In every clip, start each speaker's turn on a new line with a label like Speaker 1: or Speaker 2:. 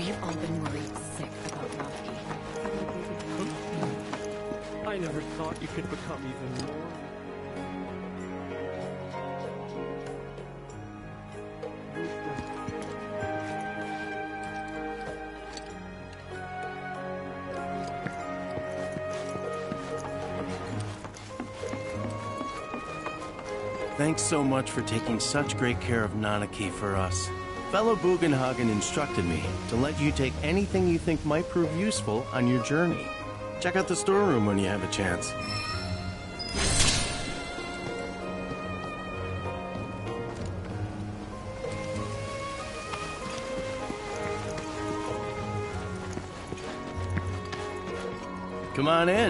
Speaker 1: We've all been worried sick about Rocky.
Speaker 2: I never thought you could become even more.
Speaker 3: Thanks so much for taking such great care of Nanaki for us. Fellow Bugenhagen instructed me to let you take anything you think might prove useful on your journey. Check out the storeroom when you have a chance. Come on in.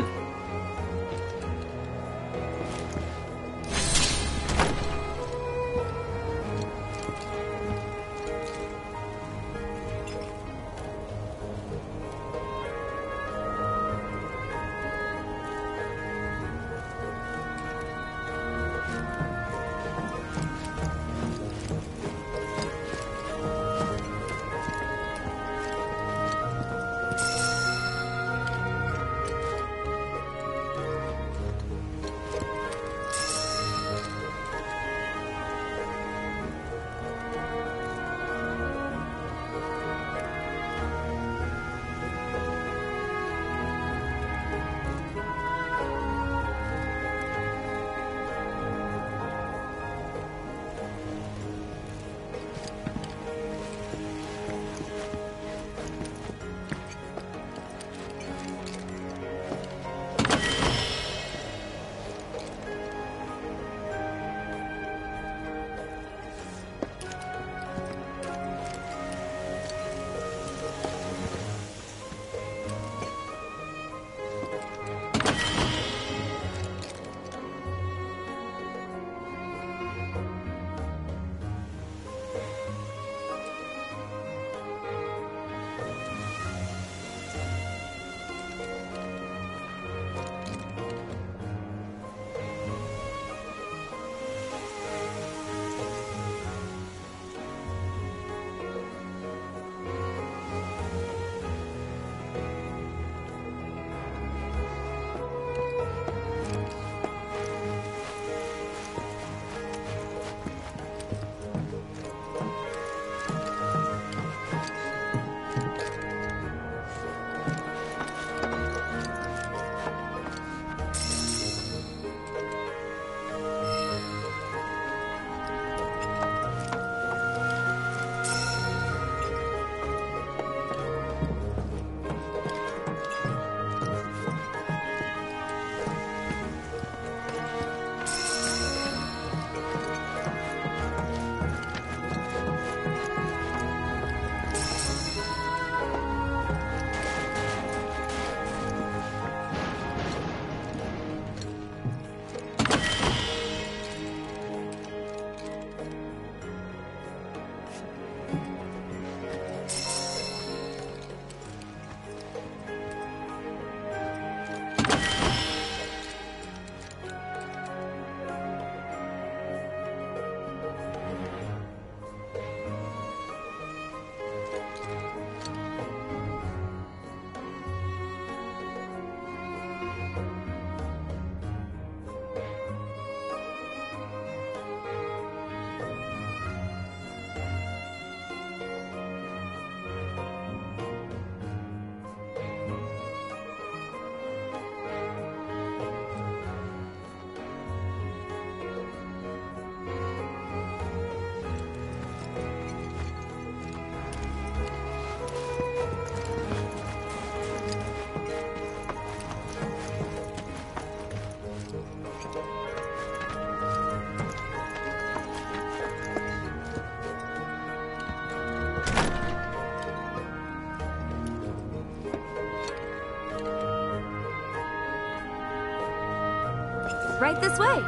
Speaker 4: Right this way.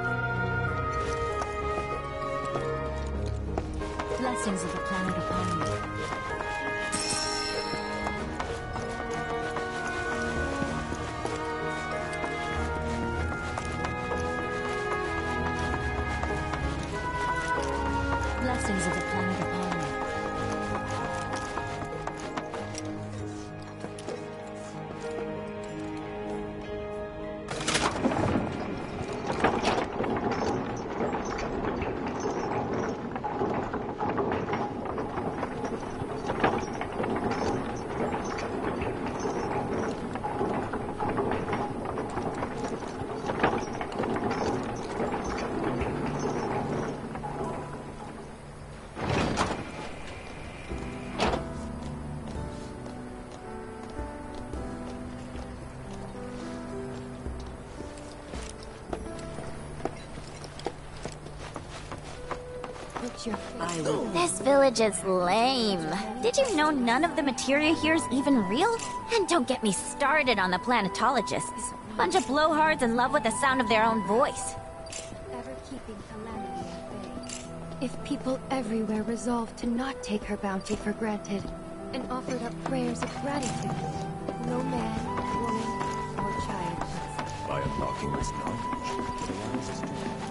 Speaker 4: Blessings of the planet upon you. Blessings of the planet upon you. Watch your face.
Speaker 1: I will.
Speaker 5: This village is lame. Did you know none of the materia here is even real? And don't get me started on the planetologists. Bunch of blowhards in love with the sound of their own voice.
Speaker 4: Ever keeping calamity at bay. If people everywhere resolved to not take her bounty for granted, and offered up prayers of gratitude, no man, woman, or child must.
Speaker 6: By unlocking this knowledge, the lies is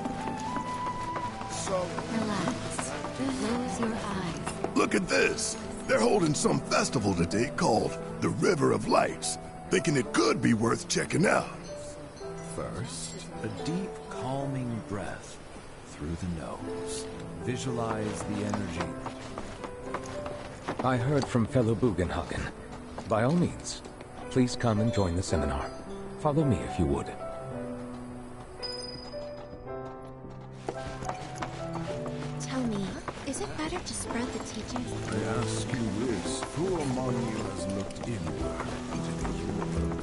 Speaker 4: Relax. Close your eyes.
Speaker 7: Look at this. They're holding some festival today called the River of Lights. Thinking it could be worth checking out.
Speaker 6: First, a deep, calming breath through the nose. Visualize the energy. I heard from fellow Bugenhagen. By all means, please come and join the seminar. Follow me if you would.
Speaker 4: Tell me, is it better to spread the teachings?
Speaker 7: I ask you this, who among you has looked inward into the universe?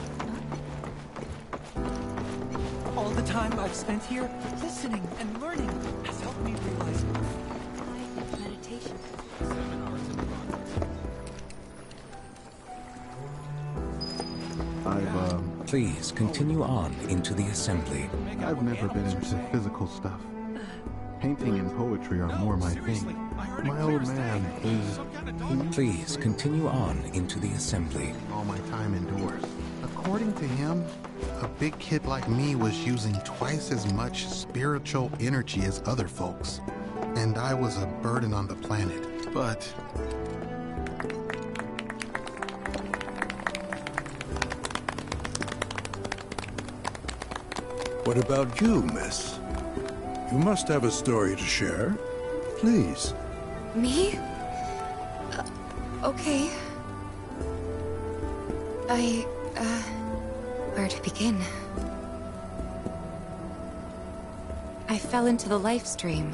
Speaker 8: All the time I've spent here, listening and learning has helped me realize
Speaker 4: Guided meditation.
Speaker 6: Please continue on into the assembly.
Speaker 9: I've never been into physical stuff. Painting and poetry are more my thing. My old man is...
Speaker 6: Please continue on into the assembly.
Speaker 9: all my time indoors. According to him, a big kid like me was using twice as much spiritual energy as other folks. And I was a burden on the planet. But
Speaker 7: What about you, miss? You must have a story to share. Please.
Speaker 10: Me? Okay. Where to begin? I fell into the life stream.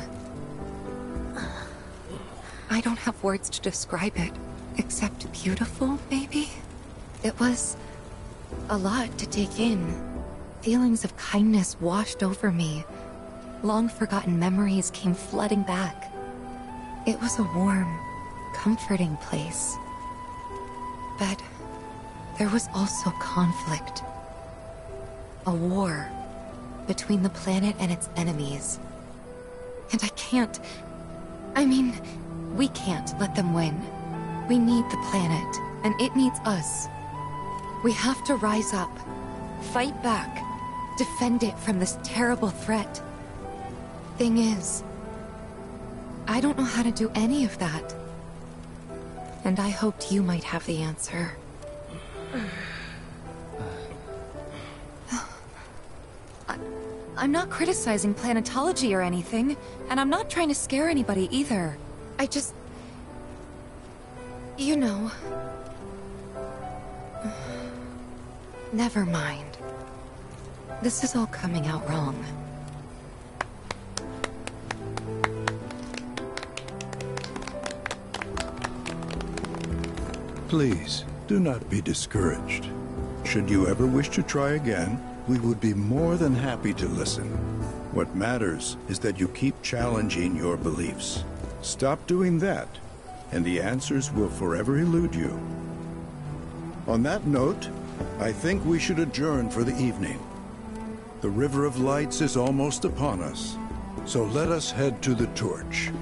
Speaker 10: I don't have words to describe it, except beautiful, maybe? It was a lot to take in. Feelings of kindness washed over me. Long-forgotten memories came flooding back. It was a warm, comforting place. But there was also conflict. A war between the planet and its enemies. And we can't let them win. We need the planet, and it needs us. We have to rise up, fight back, defend it from this terrible threat. Thing is, I don't know how to do any of that. And I hoped you might have the answer. I'm not criticizing planetology or anything, and I'm not trying to scare anybody either. I just... You know... Never mind. This is all coming out wrong.
Speaker 7: Please, do not be discouraged. Should you ever wish to try again, we would be more than happy to listen. What matters is that you keep challenging your beliefs. Stop doing that, and the answers will forever elude you. On that note, I think we should adjourn for the evening. The River of Lights is almost upon us, so let us head to the torch.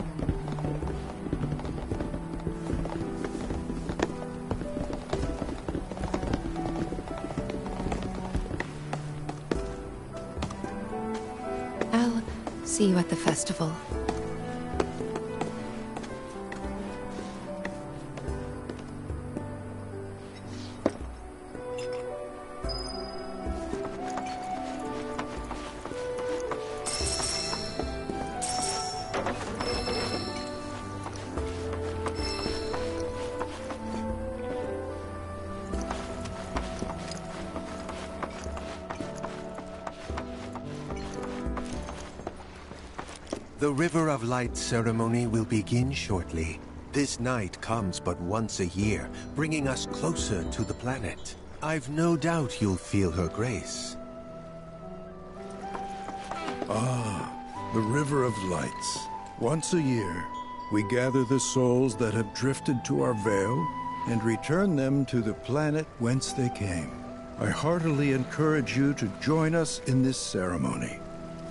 Speaker 10: I'll see you at the festival.
Speaker 11: The River of Light ceremony will begin shortly. This night comes but once a year, bringing us closer to the planet. I've no doubt you'll feel her grace.
Speaker 7: Ah, the River of Lights. Once a year, we gather the souls that have drifted to our veil and return them to the planet whence they came. I heartily encourage you to join us in this ceremony.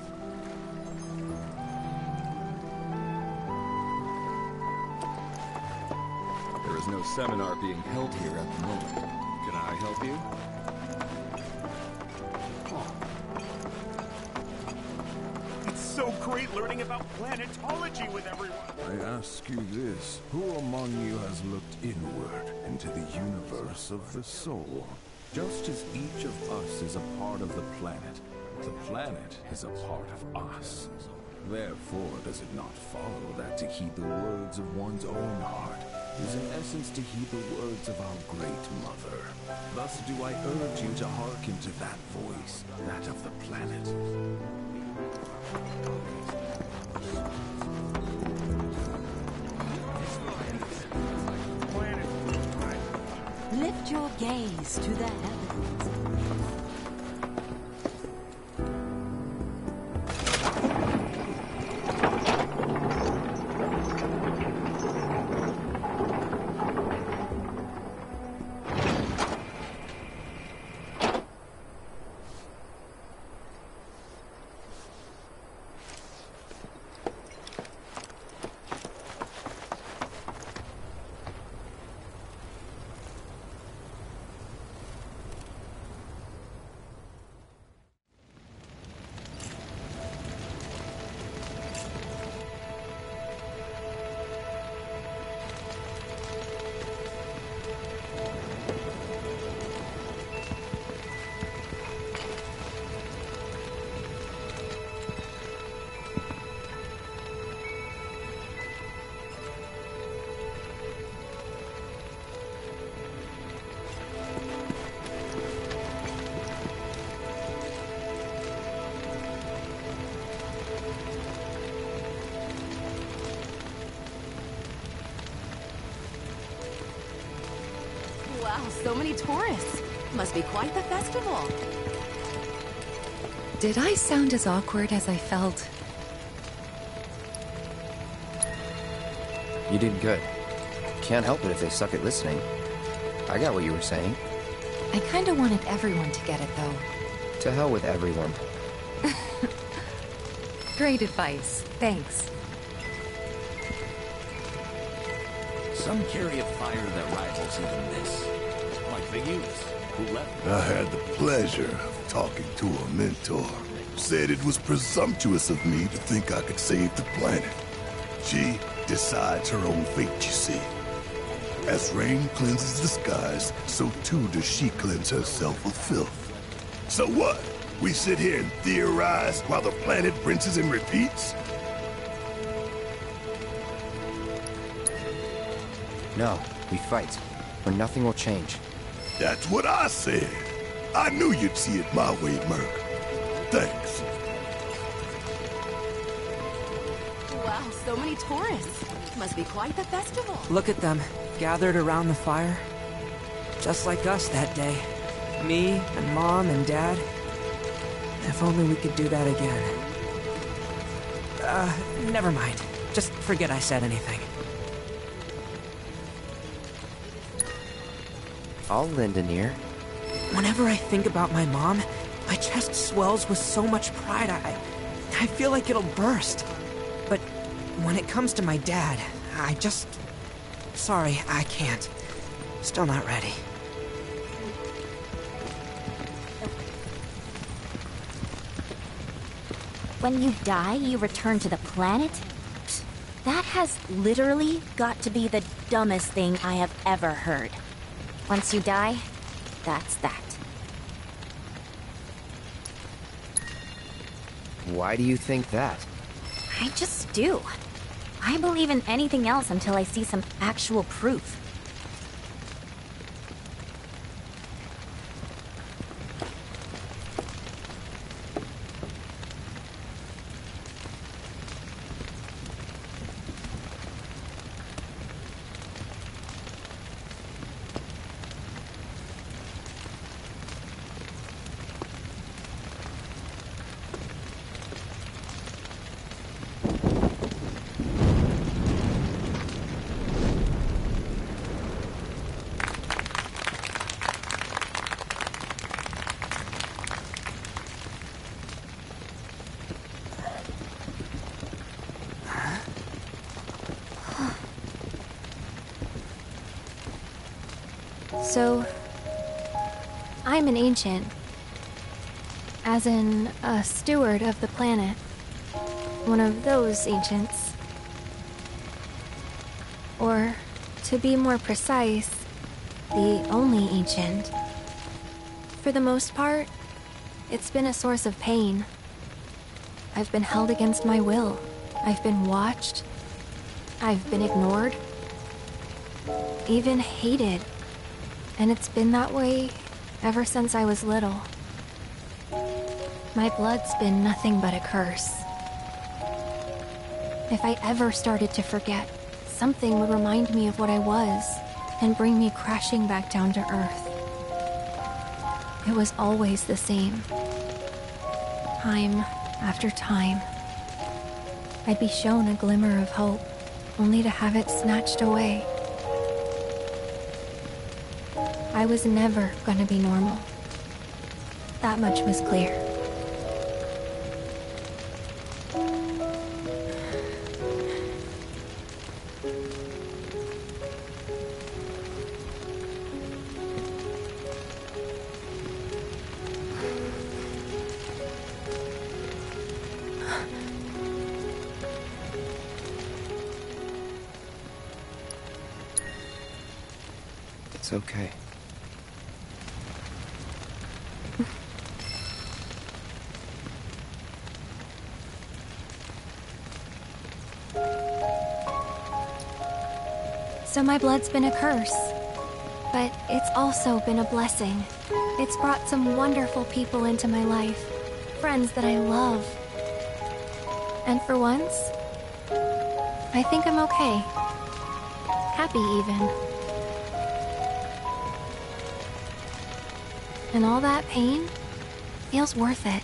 Speaker 12: There is no seminar being held here at the moment. Can I help you?
Speaker 13: It's so great learning about planetology with everyone.
Speaker 14: I ask you this, who among you has looked inward into the universe of the soul? Just as each of us is a part of the planet is a part of us. Therefore, does it not follow that to heed the words of one's own heart is in essence to heed the words of our great mother? Thus do I urge you to hearken to that voice, that of the planet.
Speaker 1: Lift your gaze to the heavens.
Speaker 15: Wow, so many tourists. Must be quite the festival.
Speaker 10: Did I sound as awkward as I felt?
Speaker 16: You did good. Can't help it if they suck at listening. I got what you were saying.
Speaker 10: I kinda wanted everyone to get it, though.
Speaker 16: To hell with everyone.
Speaker 10: Great advice. Thanks.
Speaker 17: Some carry a fire that rivals even this. Like the youth who left.
Speaker 18: I had the pleasure of talking to a mentor. Said it was presumptuous of me to think I could save the planet. She decides her own fate, you see. As rain cleanses the skies, so too does she cleanse herself of filth. So what? We sit here and theorize while the planet rinses and repeats?
Speaker 16: No, we fight, or nothing will change.
Speaker 18: That's what I said. I knew you'd see it my way, Merc. Thanks.
Speaker 15: Wow, so many tourists. Must be quite the festival.
Speaker 8: Look at them, gathered around the fire. Just like us that day. Me and Mom and Dad. If only we could do that again. Never mind. Just forget I said anything.
Speaker 16: I'll lend an ear.
Speaker 8: Whenever I think about my mom, my chest swells with so much pride, I feel like it'll burst. But when it comes to my dad, I just... Sorry, I can't. Still not ready.
Speaker 5: When you die, you return to the planet? That has literally got to be the dumbest thing I have ever heard. Once you die, that's that.
Speaker 16: Why do you think that?
Speaker 5: I just do. I believe in anything else until I see some actual proof.
Speaker 4: So, I'm an ancient. As in, a steward of the planet. One of those ancients. Or, to be more precise, the only ancient. For the most part, it's been a source of pain. I've been held against my will. I've been watched. I've been ignored. Even hated. And it's been that way ever since I was little. My blood's been nothing but a curse. If I ever started to forget, something would remind me of what I was and bring me crashing back down to earth. It was always the same. Time after time. I'd be shown a glimmer of hope, only to have it snatched away. I was never gonna be normal. That much was clear.
Speaker 16: It's okay.
Speaker 4: So my blood's been a curse, but it's also been a blessing. It's brought some wonderful people into my life, friends that I love. And for once, I think I'm okay. Happy even. And all that pain feels worth it.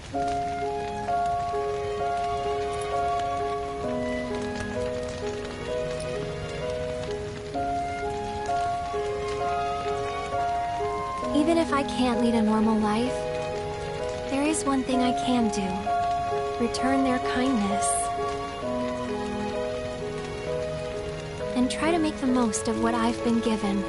Speaker 4: Even if I can't lead a normal life, there is one thing I can do. Return their kindness. And try to make the most of what I've been given.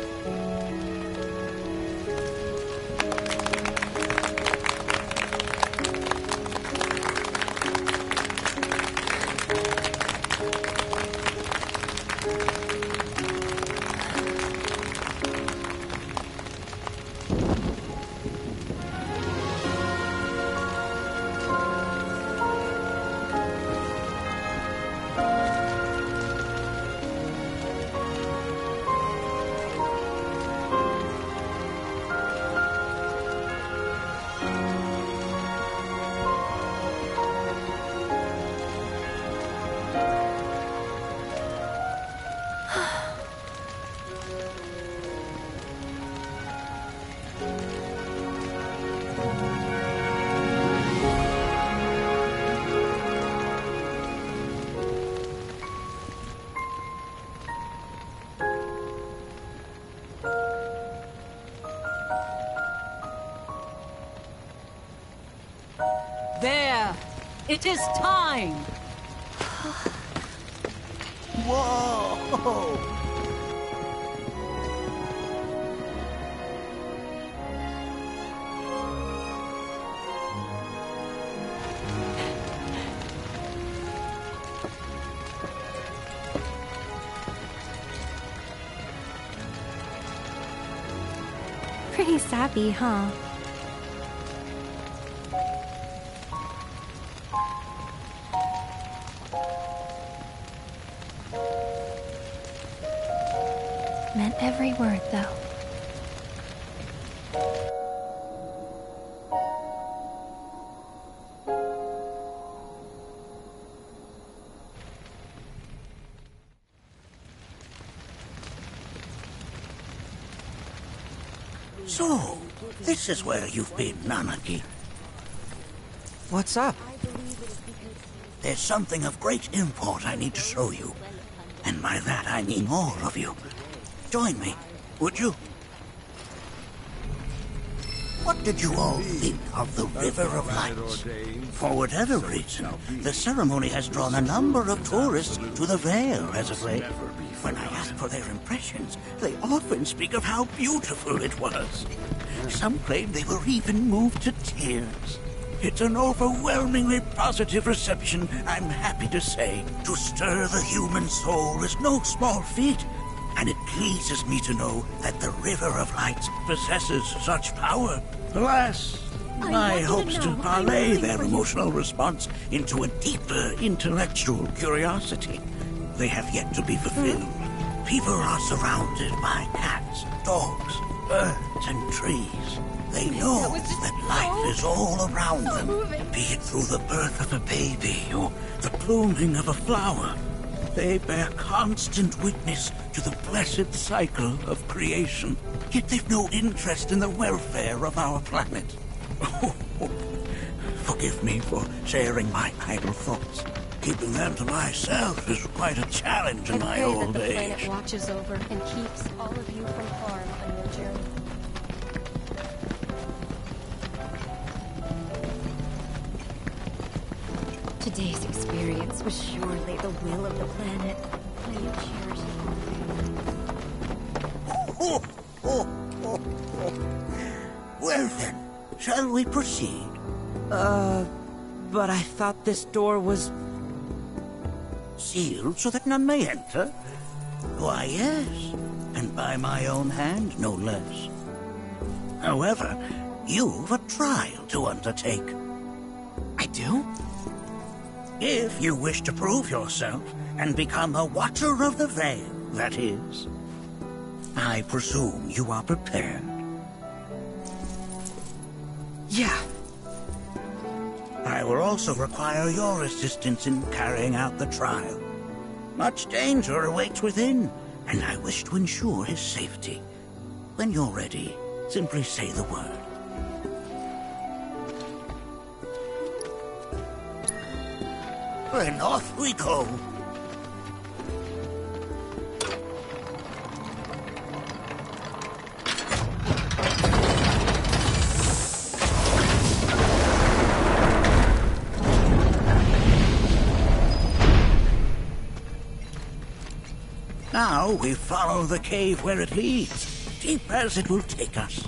Speaker 1: There! It is time!
Speaker 18: Whoa!
Speaker 4: Pretty sappy, huh? Meant every word, though.
Speaker 19: So, this is where you've been, Nanaki.
Speaker 8: What's up?
Speaker 19: There's something of great import I need to show you. And by that I mean all of you. Join me, would you? What did you all think of the River of Lights? For whatever reason, the ceremony has drawn a number of tourists to the Vale as of late. When I ask for their impressions, they often speak of how beautiful it was. Some claim they were even moved to tears. It's an overwhelmingly positive reception, I'm happy to say. To stir the human soul is no small feat, and it pleases me to know that the River of Lights possesses such power. Alas, my hopes to parlay their emotional response into a deeper intellectual curiosity. They have yet to be fulfilled. People are surrounded by cats, dogs, birds, and trees. They know that life is all around them, be it through the birth of a baby or the blooming of a flower. They bear constant witness to the blessed cycle of creation, yet they've no interest in the welfare of our planet. Forgive me for sharing my idle thoughts. Keeping them to myself is quite a challenge in my old age.
Speaker 4: The planet watches over and keeps all of you from harm on your journey.
Speaker 1: Today's experience was surely the will of the planet. May you cherish
Speaker 19: it. Well then, shall we proceed?
Speaker 8: But I thought this door was...
Speaker 19: sealed so that none may enter? Why, yes, and by my own hand, no less. However, you've a trial to undertake.
Speaker 8: I do?
Speaker 19: If you wish to prove yourself and become a Watcher of the Vale, that is. I presume you are prepared.
Speaker 8: Yeah.
Speaker 19: I will also require your assistance in carrying out the trial. Much danger awaits within, and I wish to ensure his safety. When you're ready, simply say the word. Then off we go. Now we follow the cave where it leads, deep as it will take us.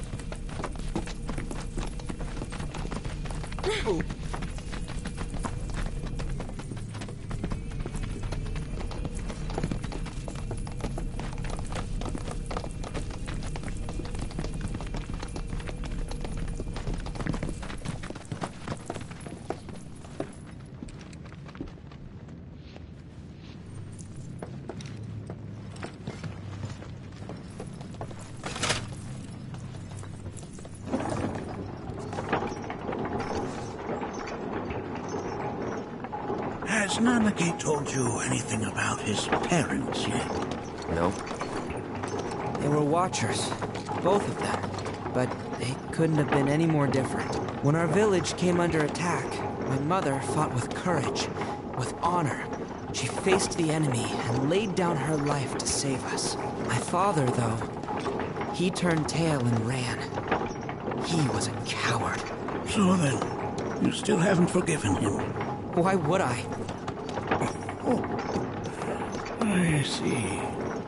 Speaker 19: Has Nanaki told you anything about his parents yet?
Speaker 16: No.
Speaker 8: They were Watchers, both of them. But they couldn't have been any more different. When our village came under attack, my mother fought with courage, with honor. She faced the enemy and laid down her life to save us. My father, though, he turned tail and ran. He was a coward.
Speaker 19: So then, you still haven't forgiven him?
Speaker 8: Why would I?
Speaker 19: Oh, I see.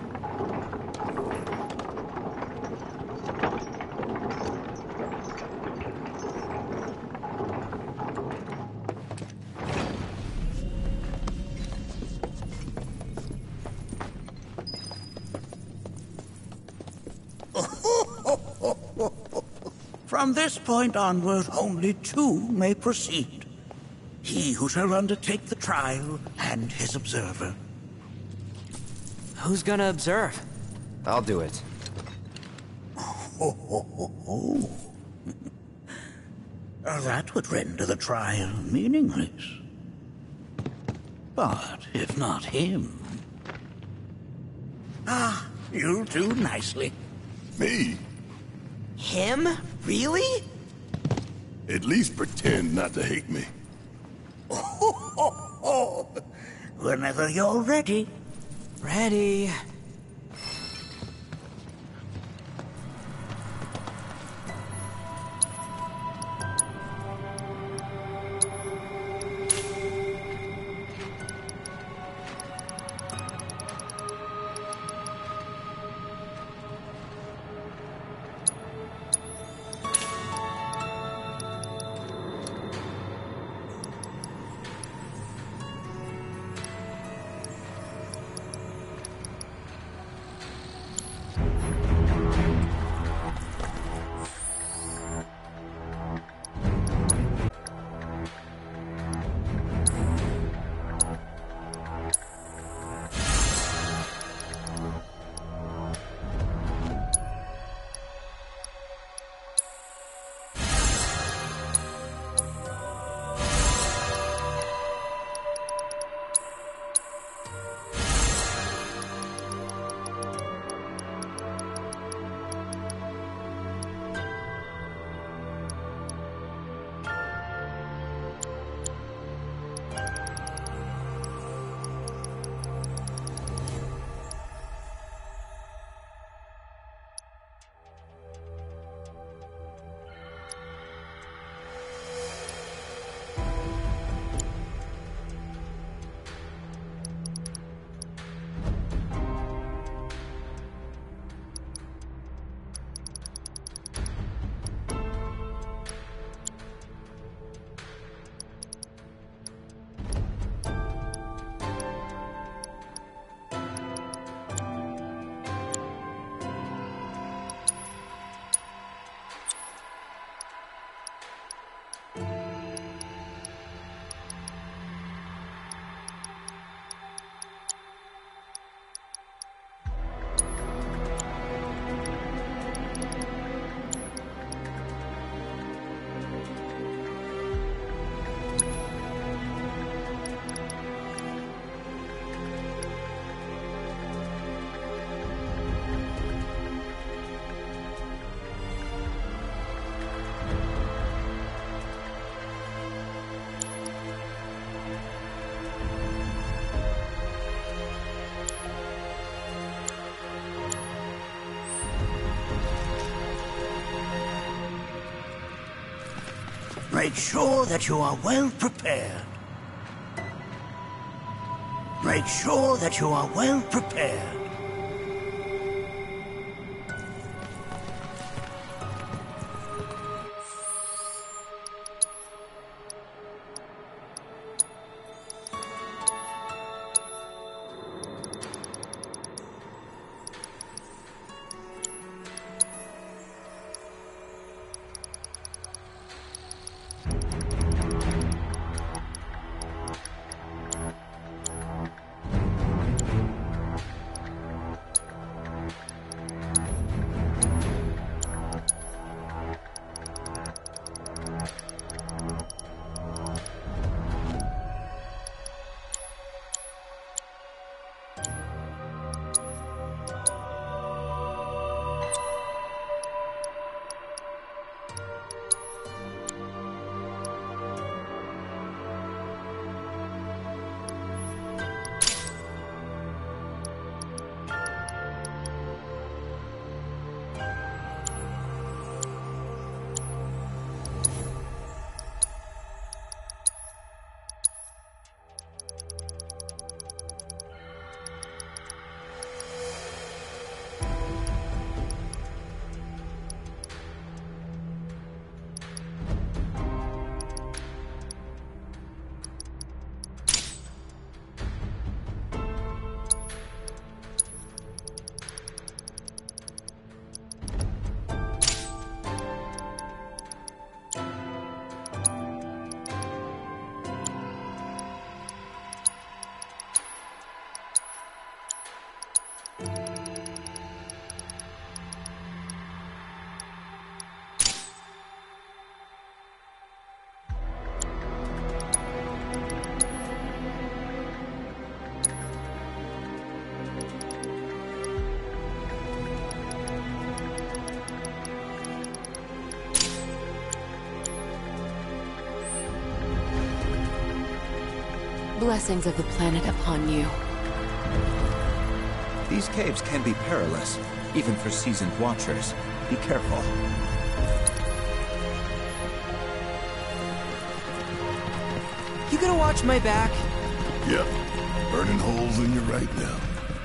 Speaker 19: From this point onward, only two may proceed. He who shall undertake the trial, and his observer.
Speaker 8: Who's gonna observe?
Speaker 16: I'll do it.
Speaker 19: That would render the trial meaningless. But if not him... Ah, you'll do nicely.
Speaker 18: Me?
Speaker 8: Him? Really?
Speaker 18: At least pretend not to hate me.
Speaker 19: Whenever you're ready.
Speaker 8: Ready.
Speaker 19: Make sure that you are well prepared. Make sure that you are well prepared.
Speaker 15: Blessings of the planet upon you.
Speaker 20: These caves can be perilous, even for seasoned watchers. Be careful.
Speaker 8: You gonna watch my back?
Speaker 18: Yep. Burning holes in you right now.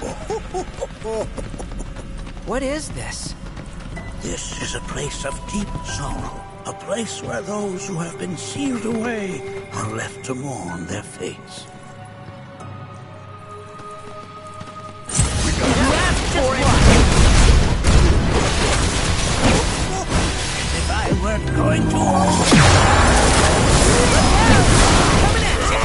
Speaker 8: What is this?
Speaker 19: This is a place of deep sorrow. A place where those who have been sealed away are left to mourn their fates. If I weren't going to...
Speaker 15: Coming at you!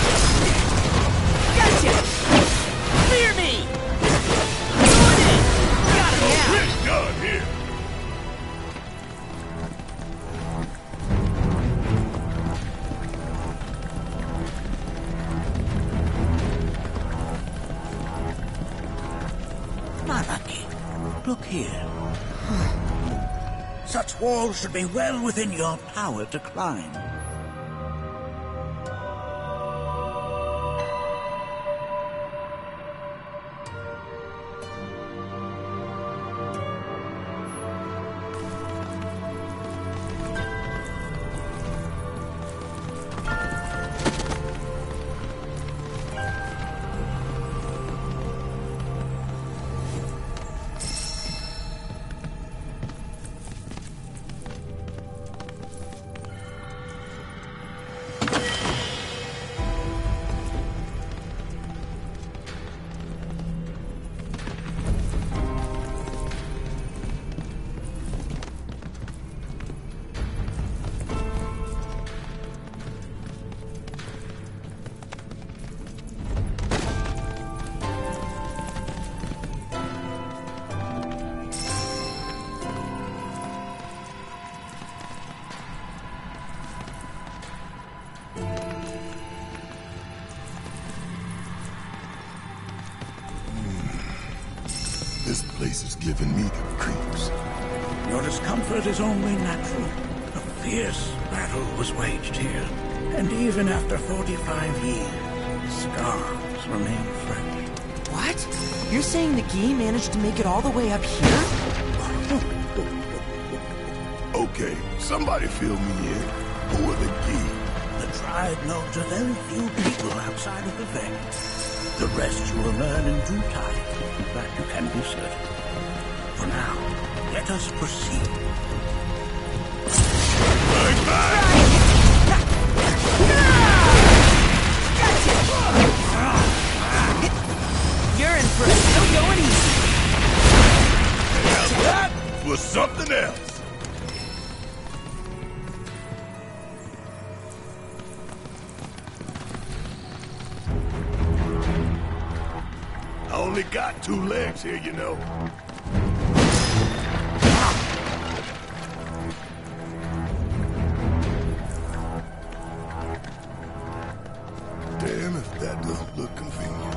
Speaker 15: Gotcha! Fear me! Going in! Got him now!
Speaker 18: God here!
Speaker 19: Nanaki, look here. Such walls should be well within your power to climb.
Speaker 18: This place is giving me the creeps.
Speaker 19: Your discomfort is only natural. A fierce battle was waged here, and even after 45 years, scars remain fresh.
Speaker 8: What? You're saying the Gi managed to make it all the way up here?
Speaker 18: Okay, somebody fill me in. Who are the key?
Speaker 19: The tribe knows a very few people outside of the Veil. The rest you will learn in due time. That you can be certain. For now, let us proceed.
Speaker 15: You're in for it. No going easy.
Speaker 18: Now that was something else. I only got 2 legs here, you know. Damn if that doesn't look convenient.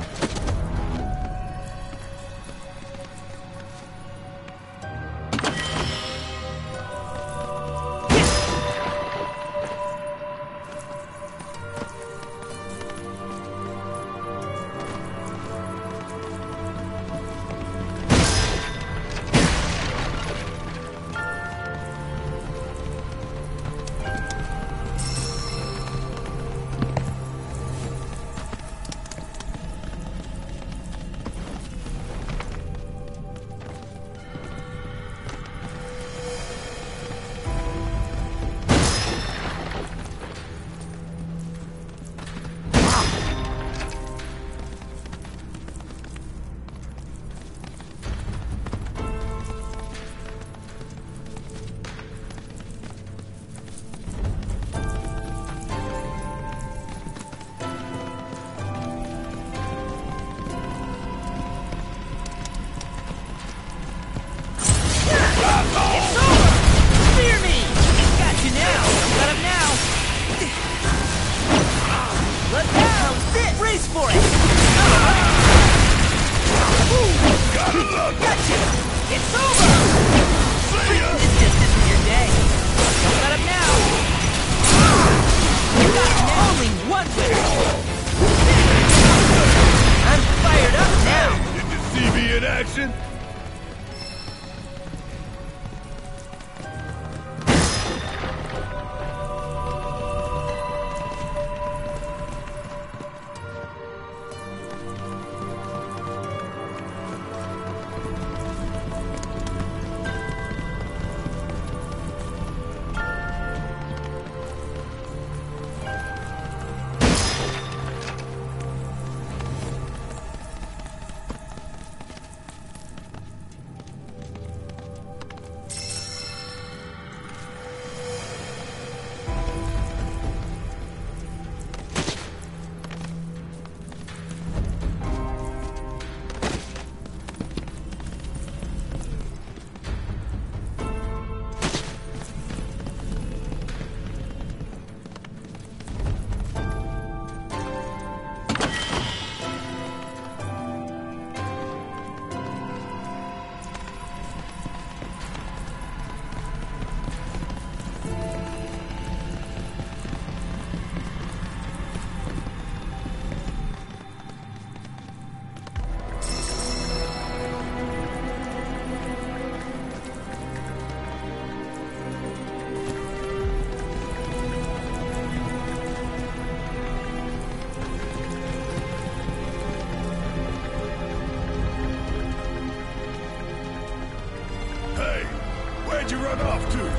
Speaker 18: Where'd you run off to?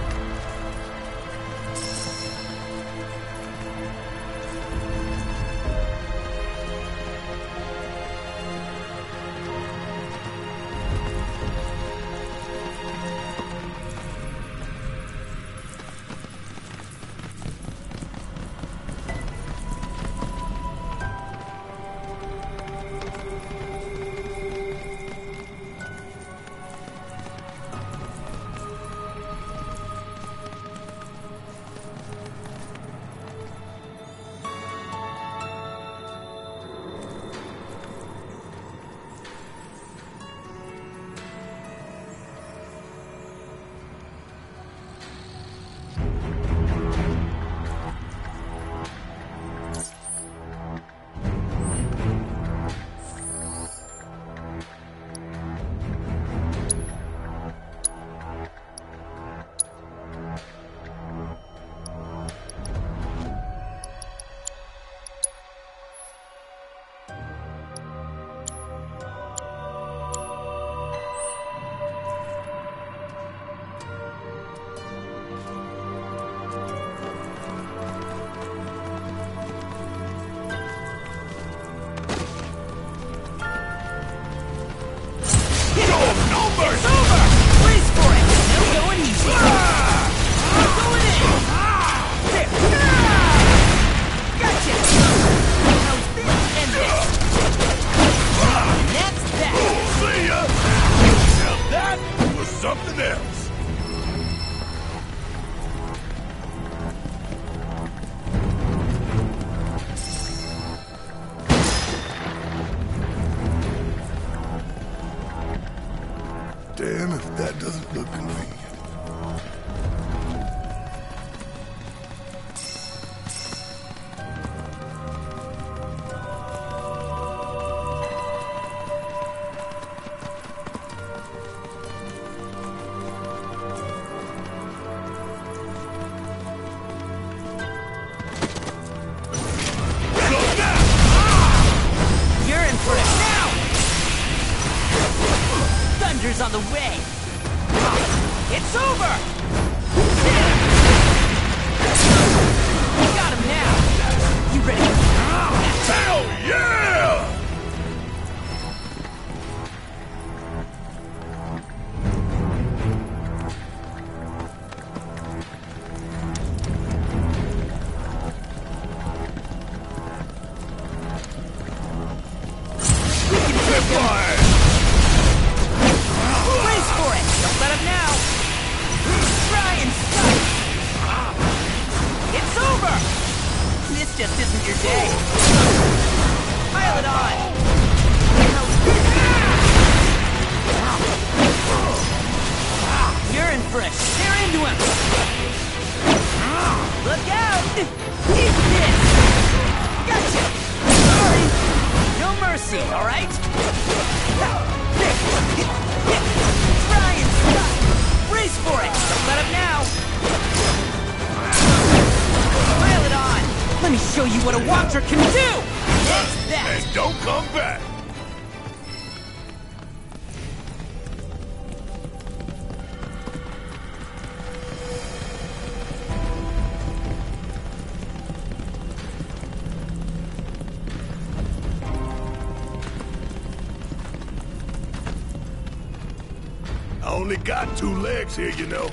Speaker 18: something else. Damn if that doesn't look convenient.
Speaker 15: You're in for it now! Thunder's on the way! It's over! You got him now! You ready?
Speaker 18: Hell yeah!
Speaker 15: Brace for it! Don't let him now! Try and strike! It's over! This just isn't your day. Pile it on! You're in for a tear into him! Look out! Eat this! Gotcha! Sorry! No mercy, alright? Try and strike! Brace for it! Don't let him now! Pile it on! Let me show you what a Watcher can do! Take that!
Speaker 18: And don't come back! I only got 2 legs here, you know.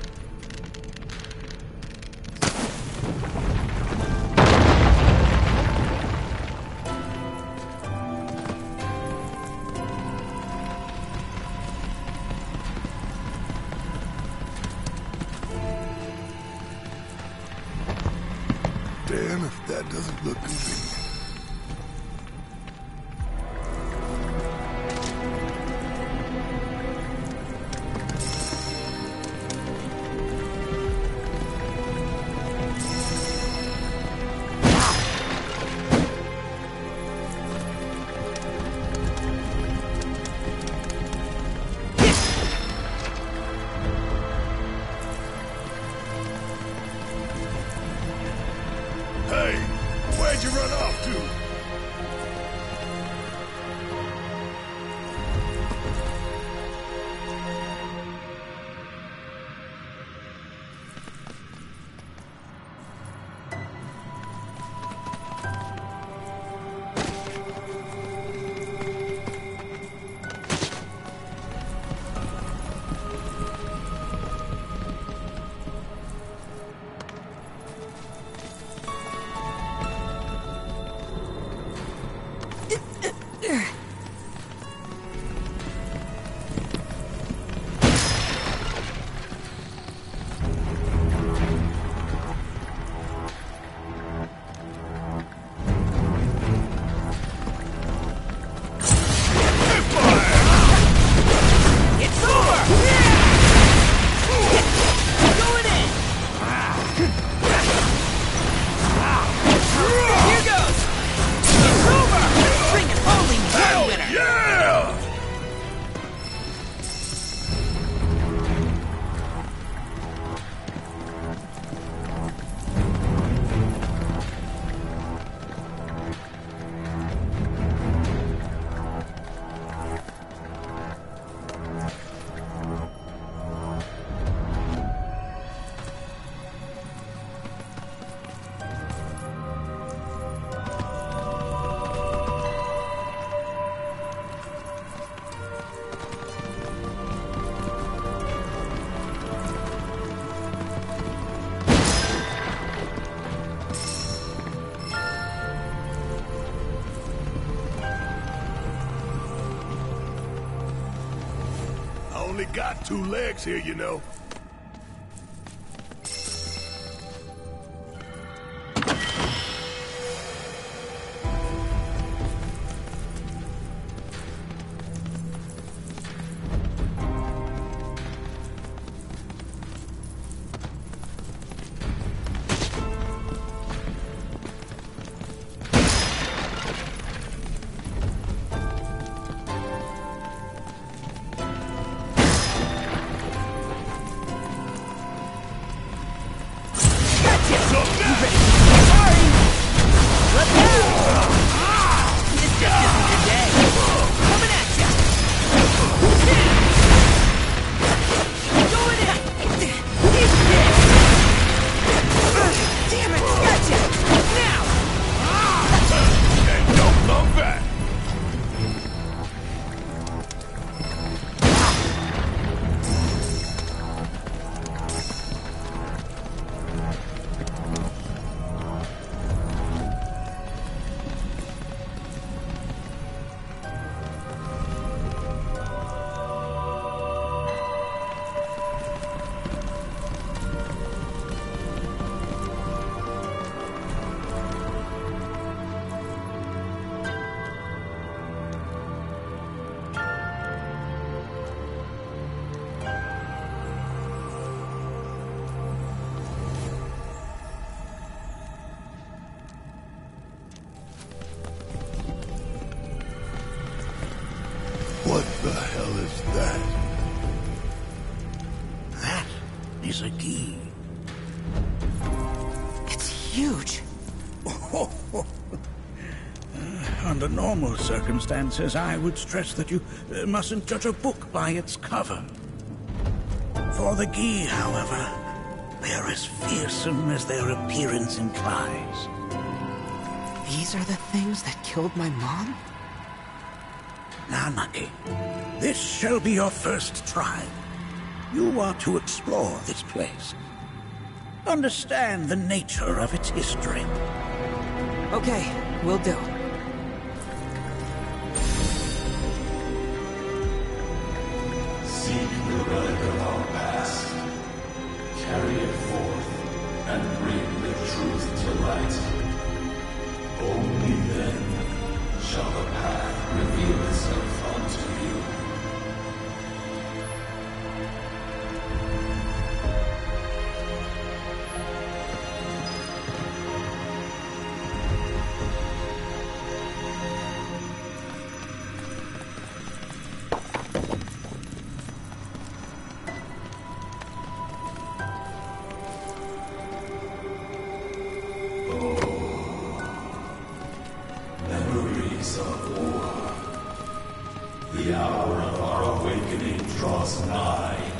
Speaker 18: Damn if that doesn't look convenient. Hey, where'd you run off got two legs here, you know. What the hell is that?
Speaker 19: That is a key.
Speaker 8: It's huge.
Speaker 21: Under normal circumstances, I would stress that you mustn't judge a book by its cover. For the Gi, however, they are as fearsome as their appearance implies.
Speaker 8: These are the things that killed my mom?
Speaker 21: Nanaki, this shall be your first trial. You are to explore this place. Understand the nature of its history.
Speaker 8: Okay, will do.
Speaker 22: Seek the relic of our past. Carry it forth and bring the truth to light. Only then shall the path reveal itself unto you. Memories of war. The hour of our awakening draws nigh.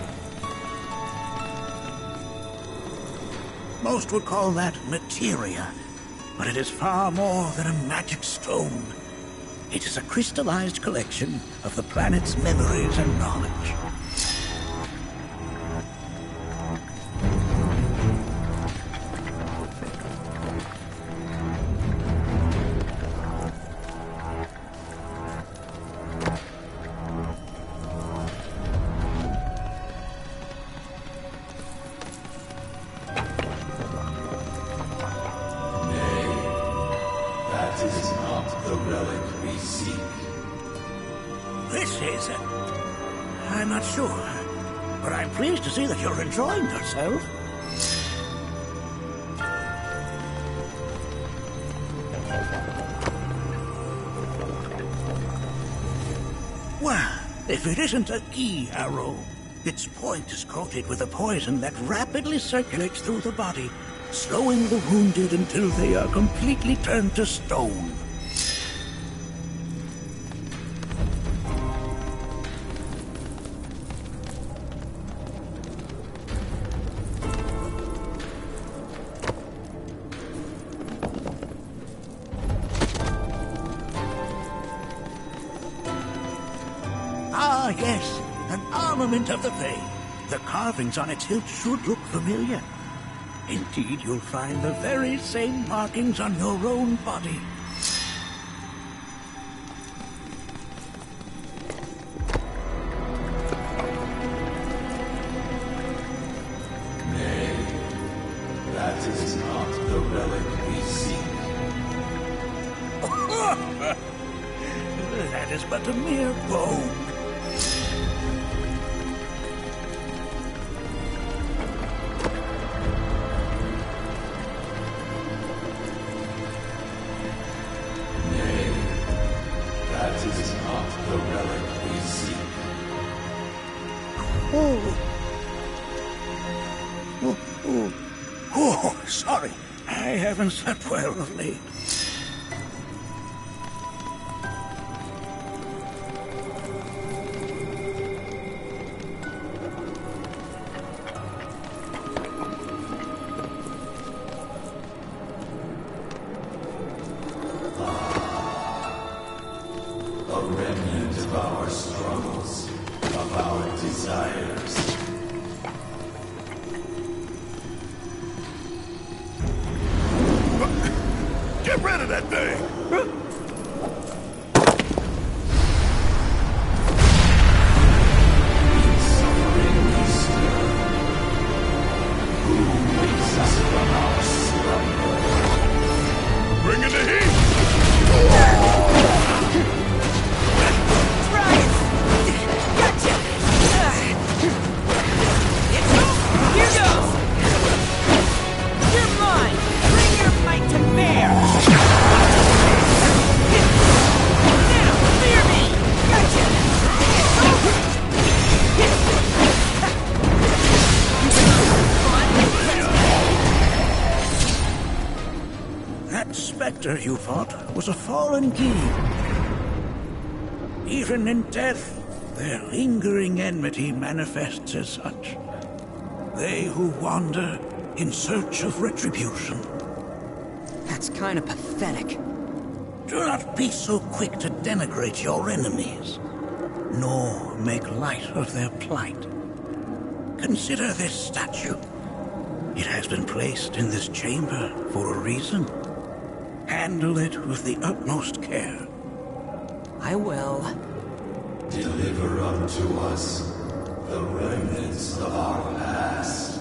Speaker 21: Most would call that materia, but it is far more than a magic stone. It is a crystallized collection of the planet's memories and knowledge.
Speaker 22: That is not the relic we seek.
Speaker 21: This is it. I'm not sure, but I'm pleased to see that you're enjoying yourself. Well, if it isn't a Gi arrow, its point is coated with a poison that rapidly circulates through the body, slowing the wounded until they are completely turned to stone. Ah, yes, an armament of the Fae. The carvings on its hilt should look familiar. Indeed, you'll find the very same markings on your own body.
Speaker 22: is not the relic we seek.
Speaker 21: That is but a mere bone.
Speaker 22: Nay, that is not the relic we seek.
Speaker 21: Oh, sorry. I haven't slept well of late.
Speaker 22: A remnant of our struggles, of our desires.
Speaker 18: Get rid of that thing! Bring in the heat!
Speaker 15: Gotcha! It's over! Here goes! You're mine! Bring your might to bear! Now, fear me! Gotcha!
Speaker 21: That specter you fought was a fallen key. Even in death, their lingering enmity manifests as such. They who wander in search of retribution.
Speaker 8: That's kind of pathetic.
Speaker 21: Do not be so quick to denigrate your enemies, nor make light of their plight. Consider this statue. It has been placed in this chamber for a reason. Handle it with the utmost care.
Speaker 8: I will.
Speaker 22: Deliver unto us the remnants of our past.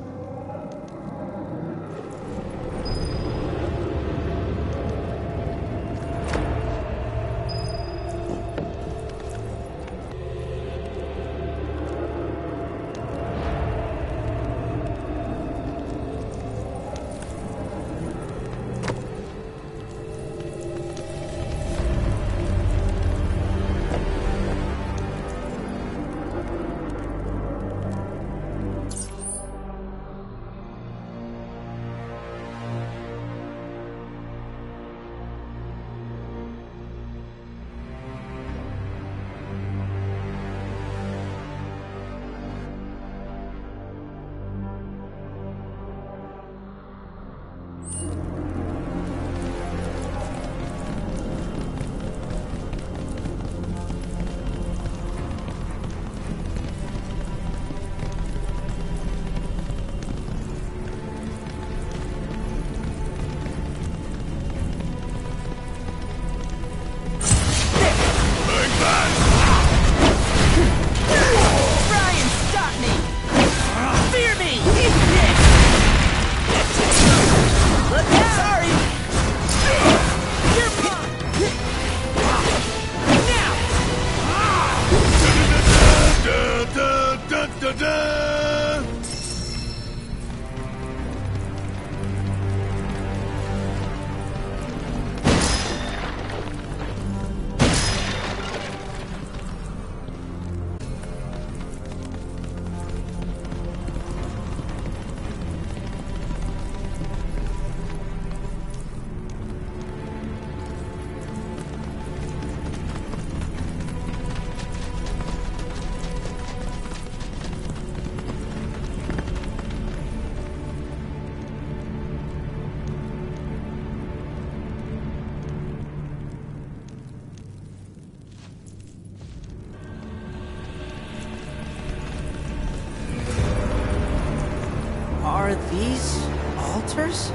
Speaker 8: Are these altars?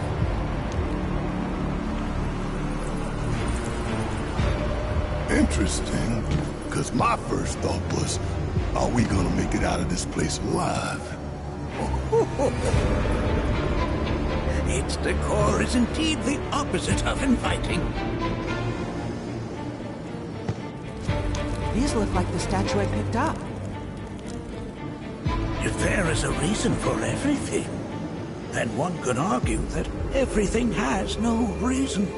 Speaker 18: Interesting, because my first thought was, are we gonna make it out of this place alive?
Speaker 21: Its decor is indeed the opposite of inviting.
Speaker 8: These look like the statue I picked up.
Speaker 21: If there is a reason for everything, then one could argue that everything has no reason.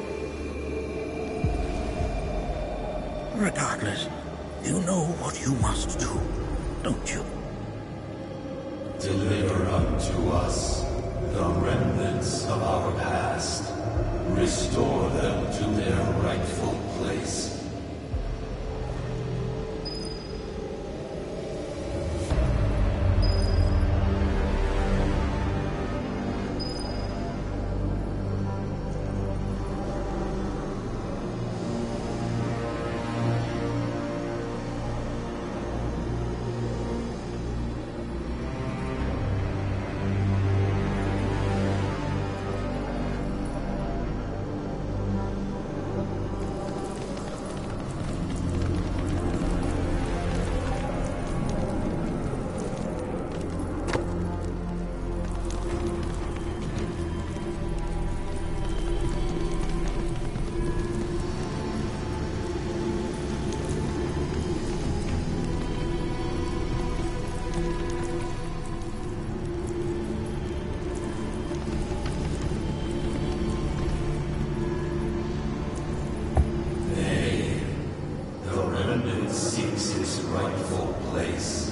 Speaker 21: Regardless, you know what you must do, don't you?
Speaker 22: Deliver unto us the remnants of our past. Restore them to their rightful place. Seeks his rightful place.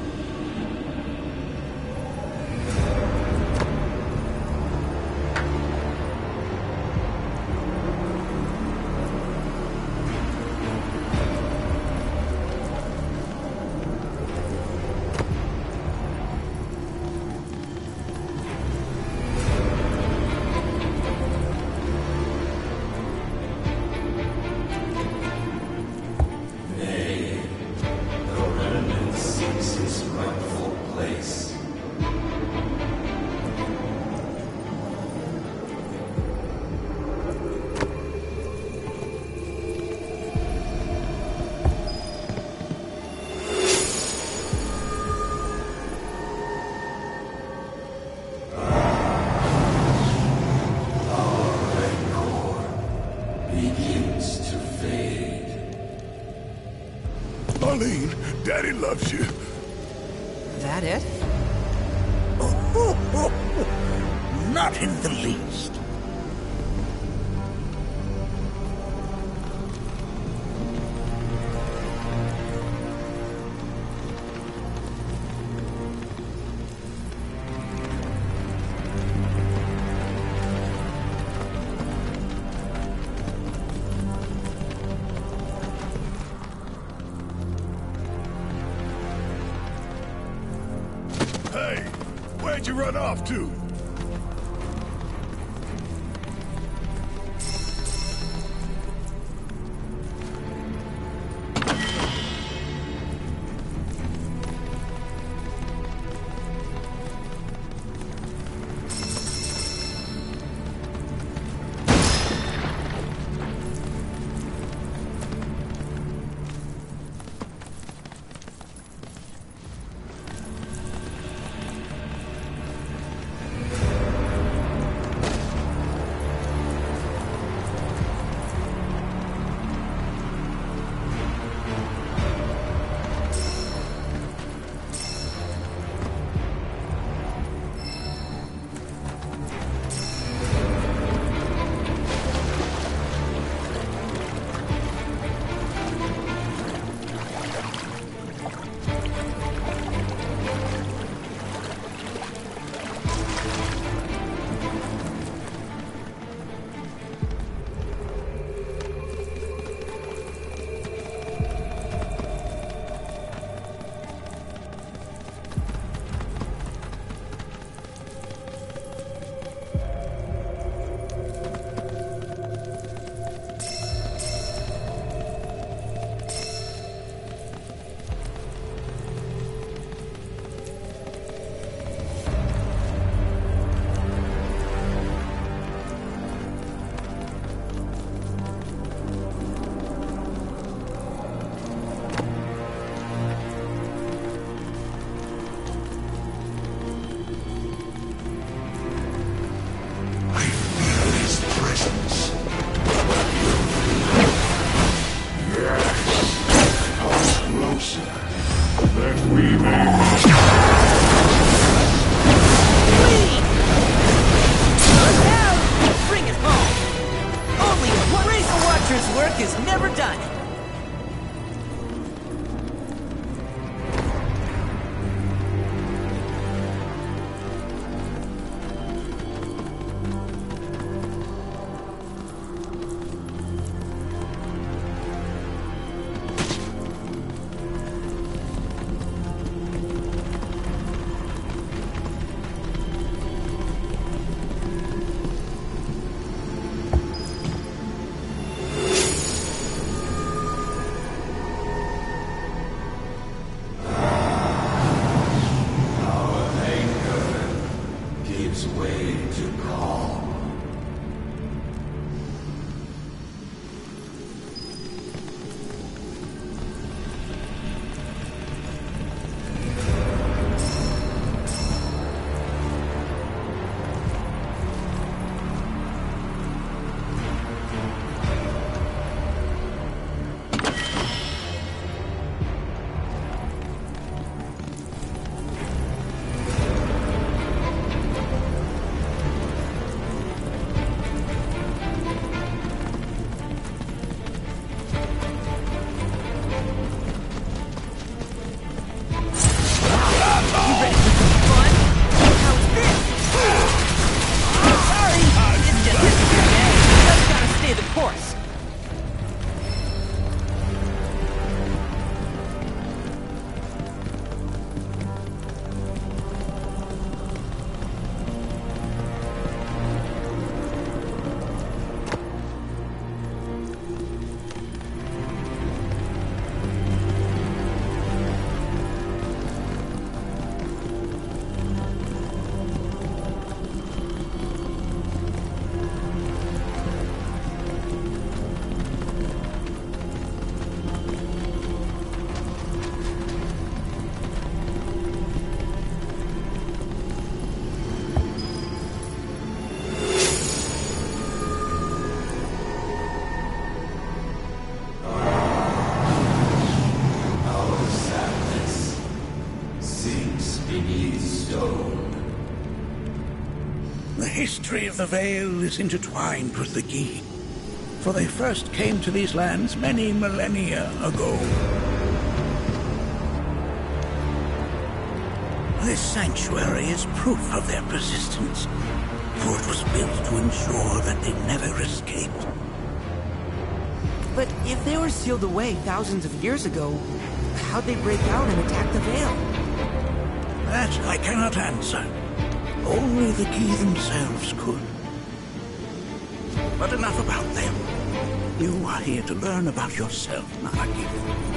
Speaker 18: Marlene, Daddy loves you.
Speaker 8: That it?
Speaker 21: Not in the least.
Speaker 18: Hey, where'd you run off to?
Speaker 21: history of the Vale is intertwined with the Gi, for they first came to these lands many millennia ago. This sanctuary is proof of their persistence, for it was built to ensure that they never escaped.
Speaker 8: But if they were sealed away thousands of years ago, how'd they break out and attack the Vale?
Speaker 21: That I cannot answer. Only the Gi themselves could. But enough about them. You are here to learn about yourself, Nagi.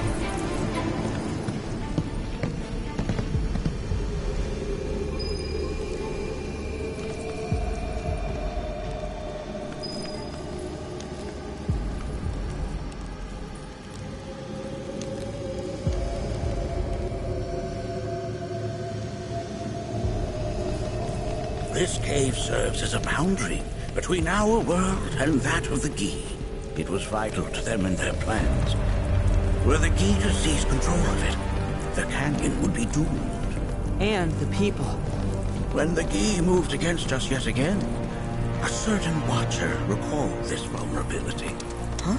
Speaker 21: This cave serves as a boundary between our world and that of the Gi. It was vital to them and their plans. Were the Gi to seize control of it, the canyon would be doomed.
Speaker 8: And the people.
Speaker 21: When the Gi moved against us yet again, a certain Watcher recalled this vulnerability.
Speaker 8: Huh?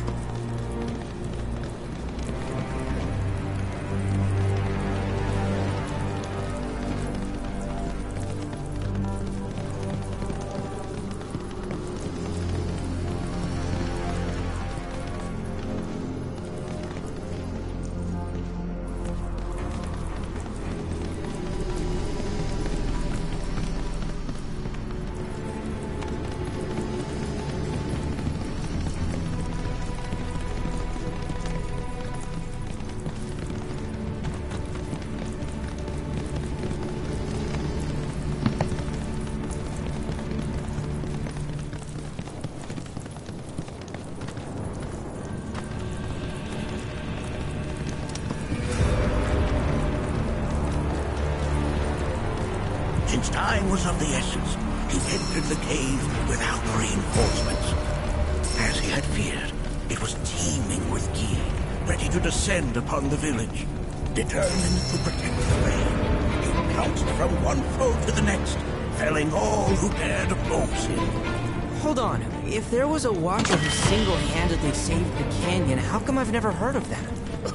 Speaker 21: Since time was of the essence, he entered the cave without reinforcements. As he had feared, it was teeming with Gi, ready to descend upon the village. Determined to protect the Vale, he pounced from one foe to the next, felling all who dared oppose him.
Speaker 8: Hold on. If there was a Watcher who single-handedly saved the canyon, how come I've never heard of that?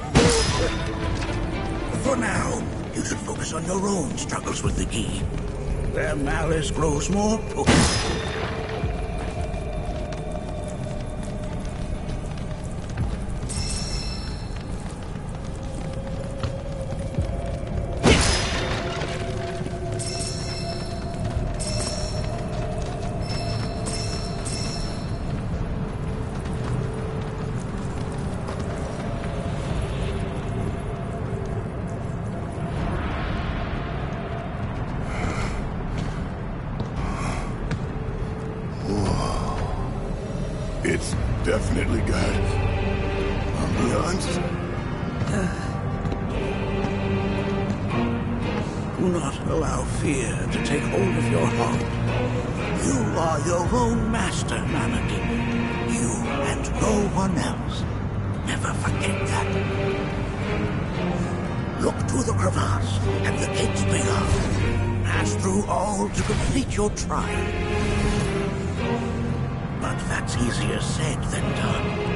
Speaker 21: For now, you should focus on your own struggles with the Gi. Their malice grows more potent.
Speaker 18: It's definitely got ambiance.
Speaker 21: Do not allow fear to take hold of your heart. You are your own master, Nanaki. You and no one else. Never forget that. Look to the crevasse and the gates beyond. Pass through all to complete your trial. But that's easier said than done.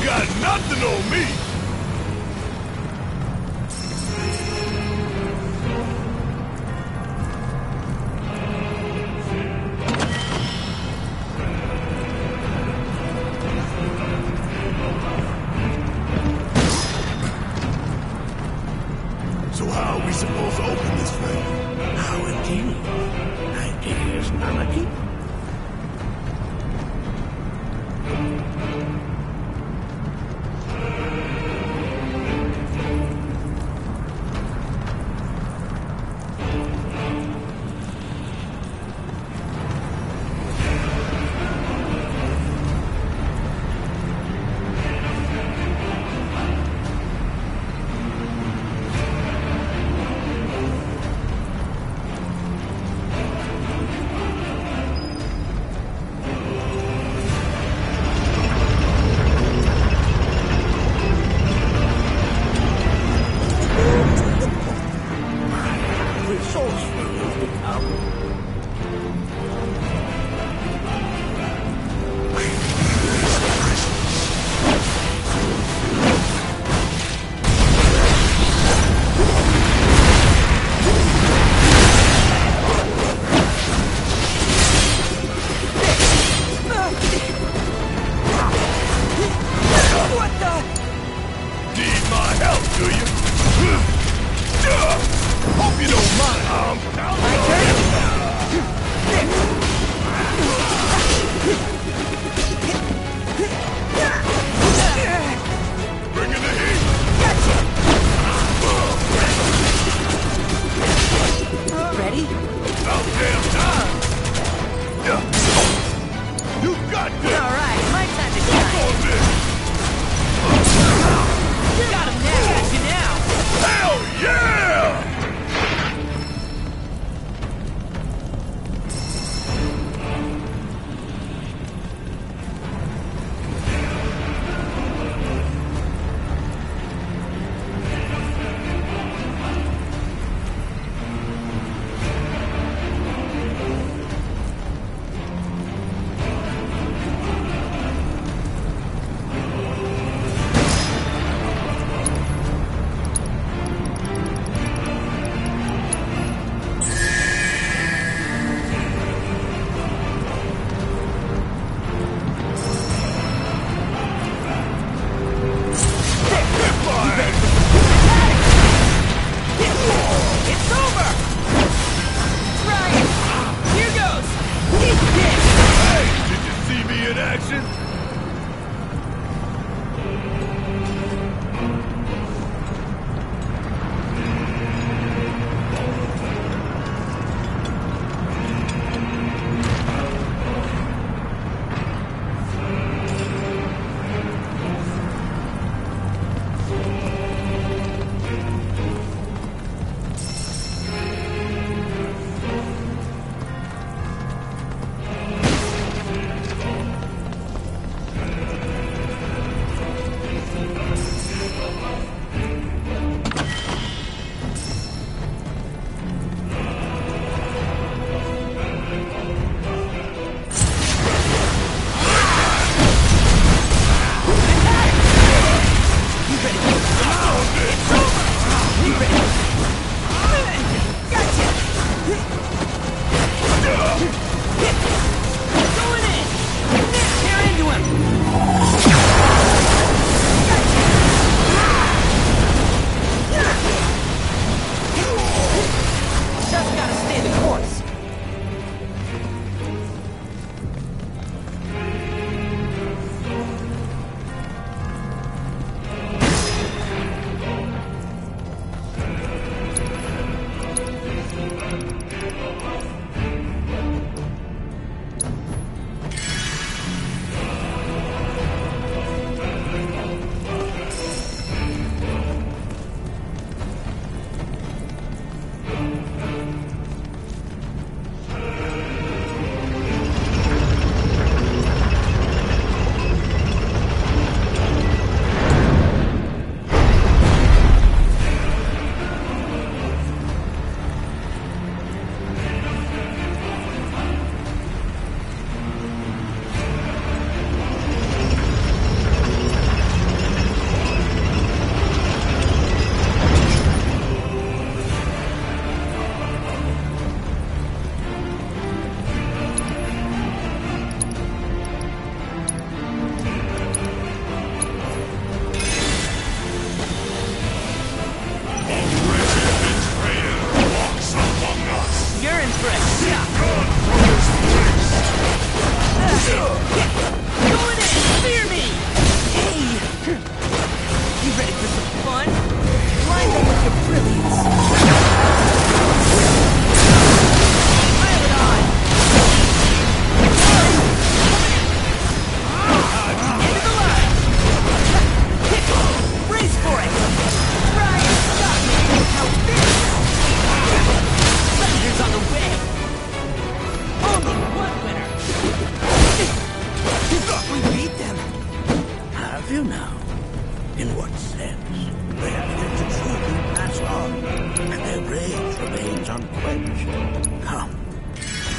Speaker 18: got nothing on me! So how are we supposed to open this thing?
Speaker 21: How indeed? Ideas, Maliki?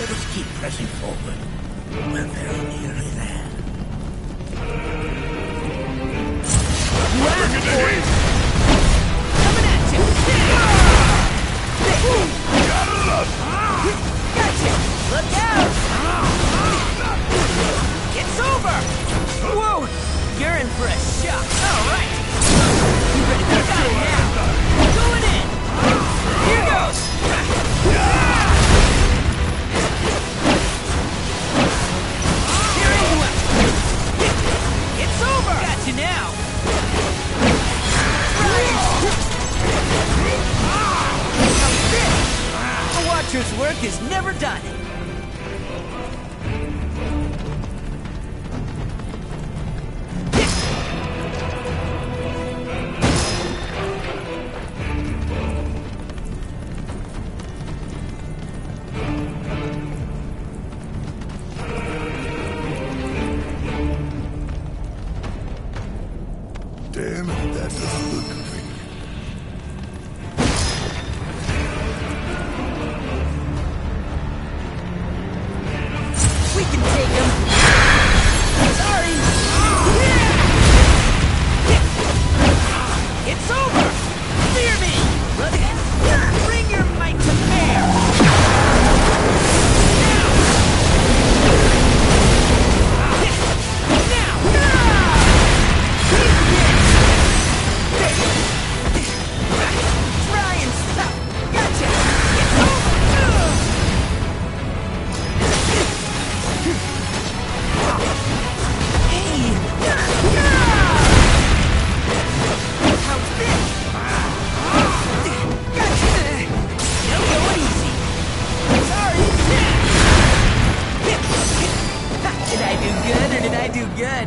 Speaker 21: Let us keep pressing forward. We're very nearly there.
Speaker 15: Bring it in! Coming at you!
Speaker 18: Got it up!
Speaker 15: Gotcha! Look out! It's over! Whoa! You're in for a shock. All right. You ready to go now? Going in. Here goes. Here ain't well. It's over. Got you now. The Watcher's work is never done.
Speaker 18: Damn it, that doesn't look convenient.
Speaker 15: We can take him. Sorry. It's over. Fear me. Bring your might to bear. Try and stop. Gotcha. It's over. How's this? Gotcha. No going easy. Sorry. Did I do good or did I do good?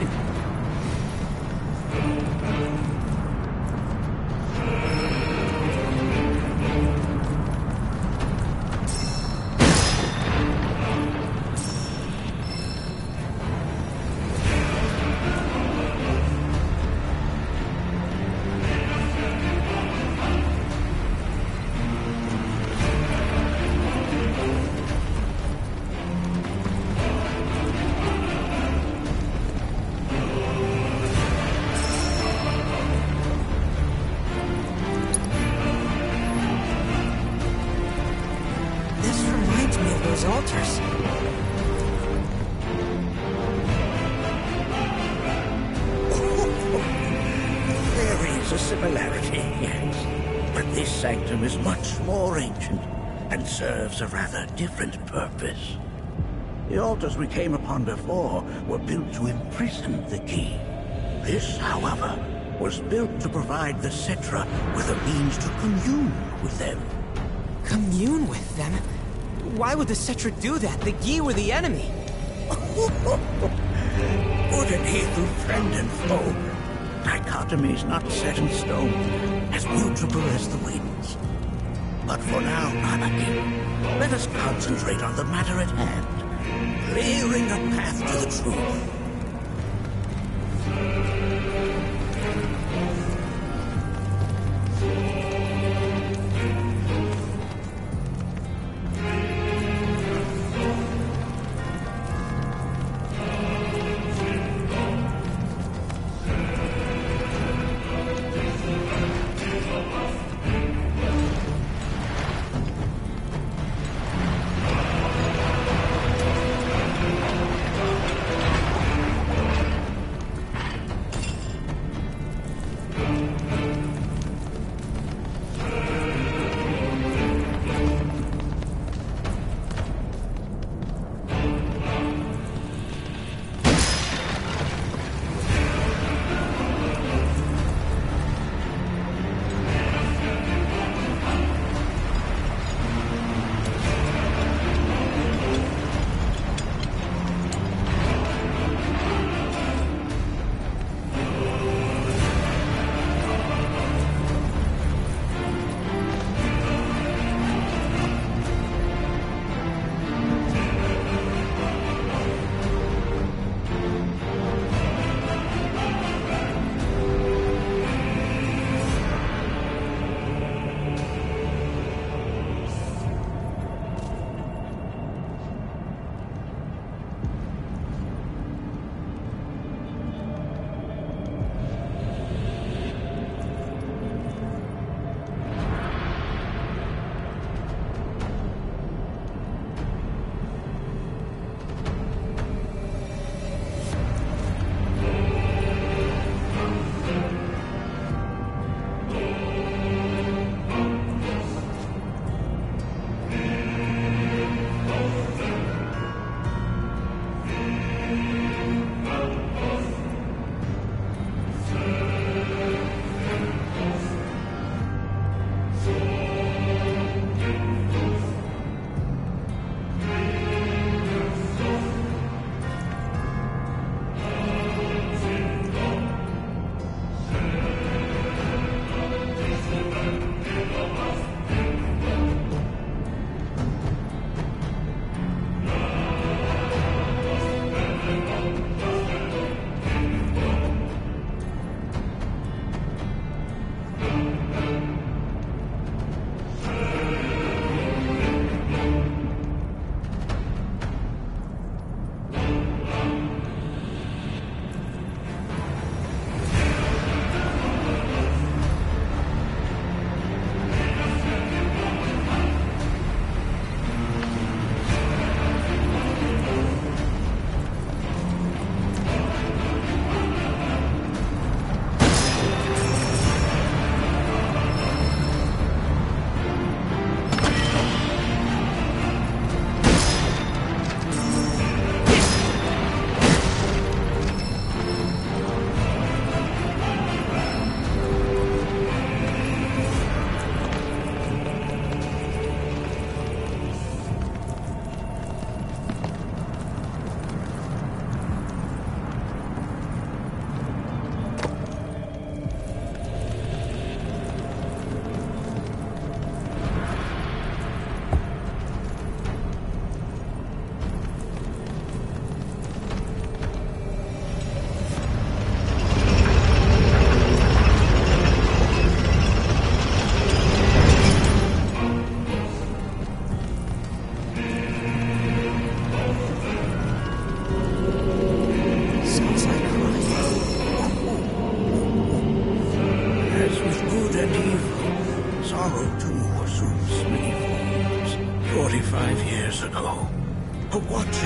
Speaker 15: This reminds me of those altars.
Speaker 21: There is a similarity, yes. But this sanctum is much more ancient and serves a rather different purpose. The altars we came upon before were built to imprison the key. This, however, was built to provide the Cetra with a means to commune with them.
Speaker 8: Commune with them? Why would the Cetra do that? The Yi were the enemy.
Speaker 21: Good and evil, friend and foe. Dichotomy's not set in stone, as mutable as the winds. But for now, Anakin, let us concentrate on the matter at hand, clearing a path to the truth.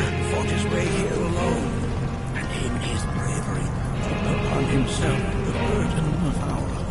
Speaker 21: man fought his way here alone, and in his bravery took upon himself the burden of our hope.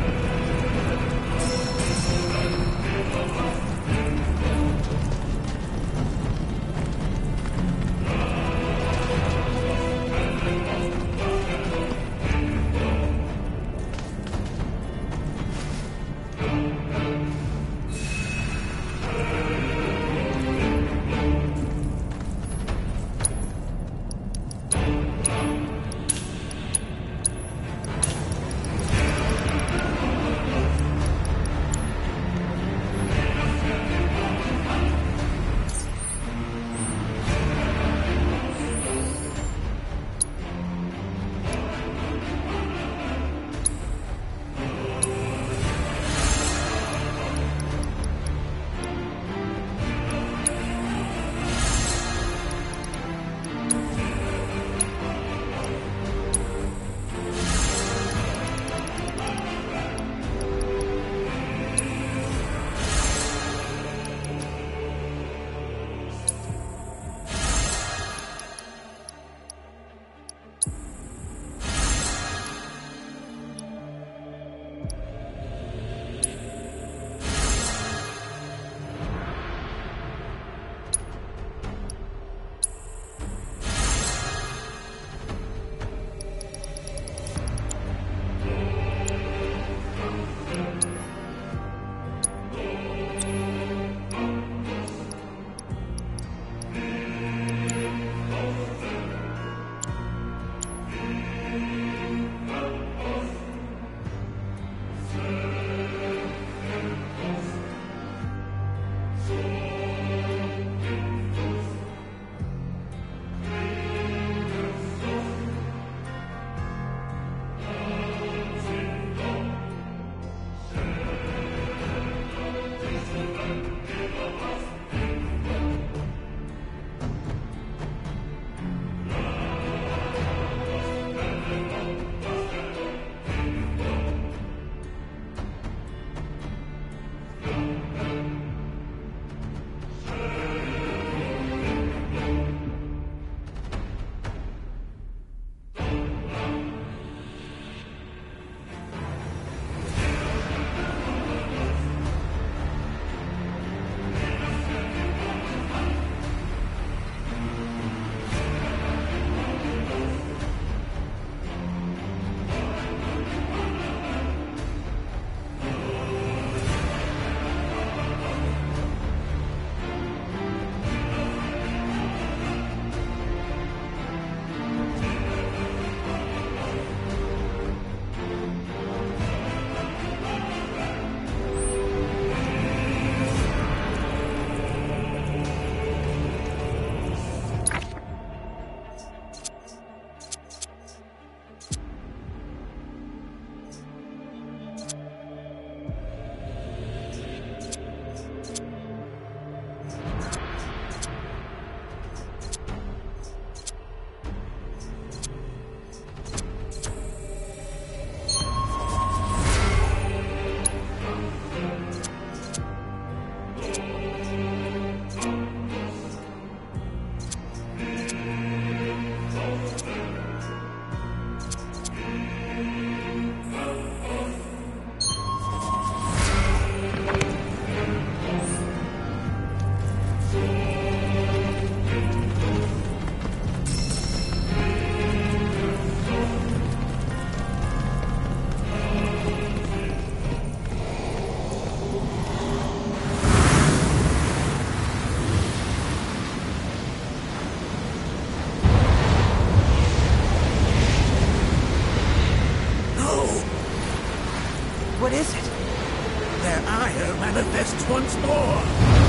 Speaker 21: What is it? Their ire manifests once more.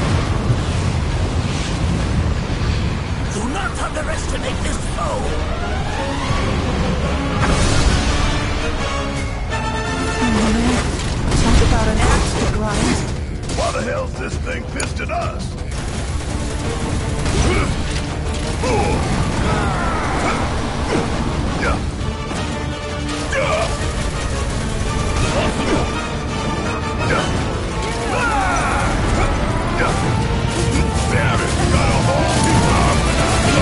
Speaker 21: Do not underestimate this foe.
Speaker 8: Talk about an axe to grind.
Speaker 18: Why the hell's this thing pissed at us? Damn it, got a hold.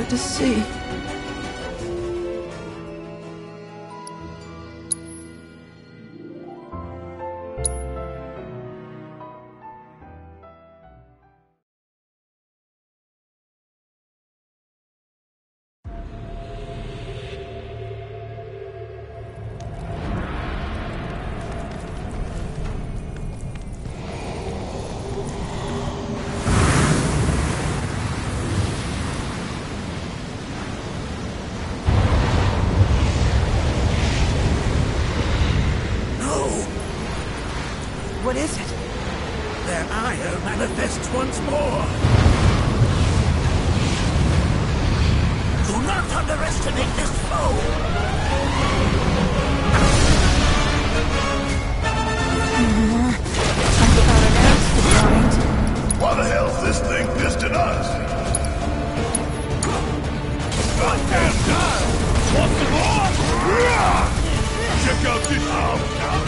Speaker 2: to see.
Speaker 21: What is it? Their ire manifests once more. Do not underestimate this foe.
Speaker 18: Why the hell's this thing pissed at us? Goddamn time! Want some more? Check out this house.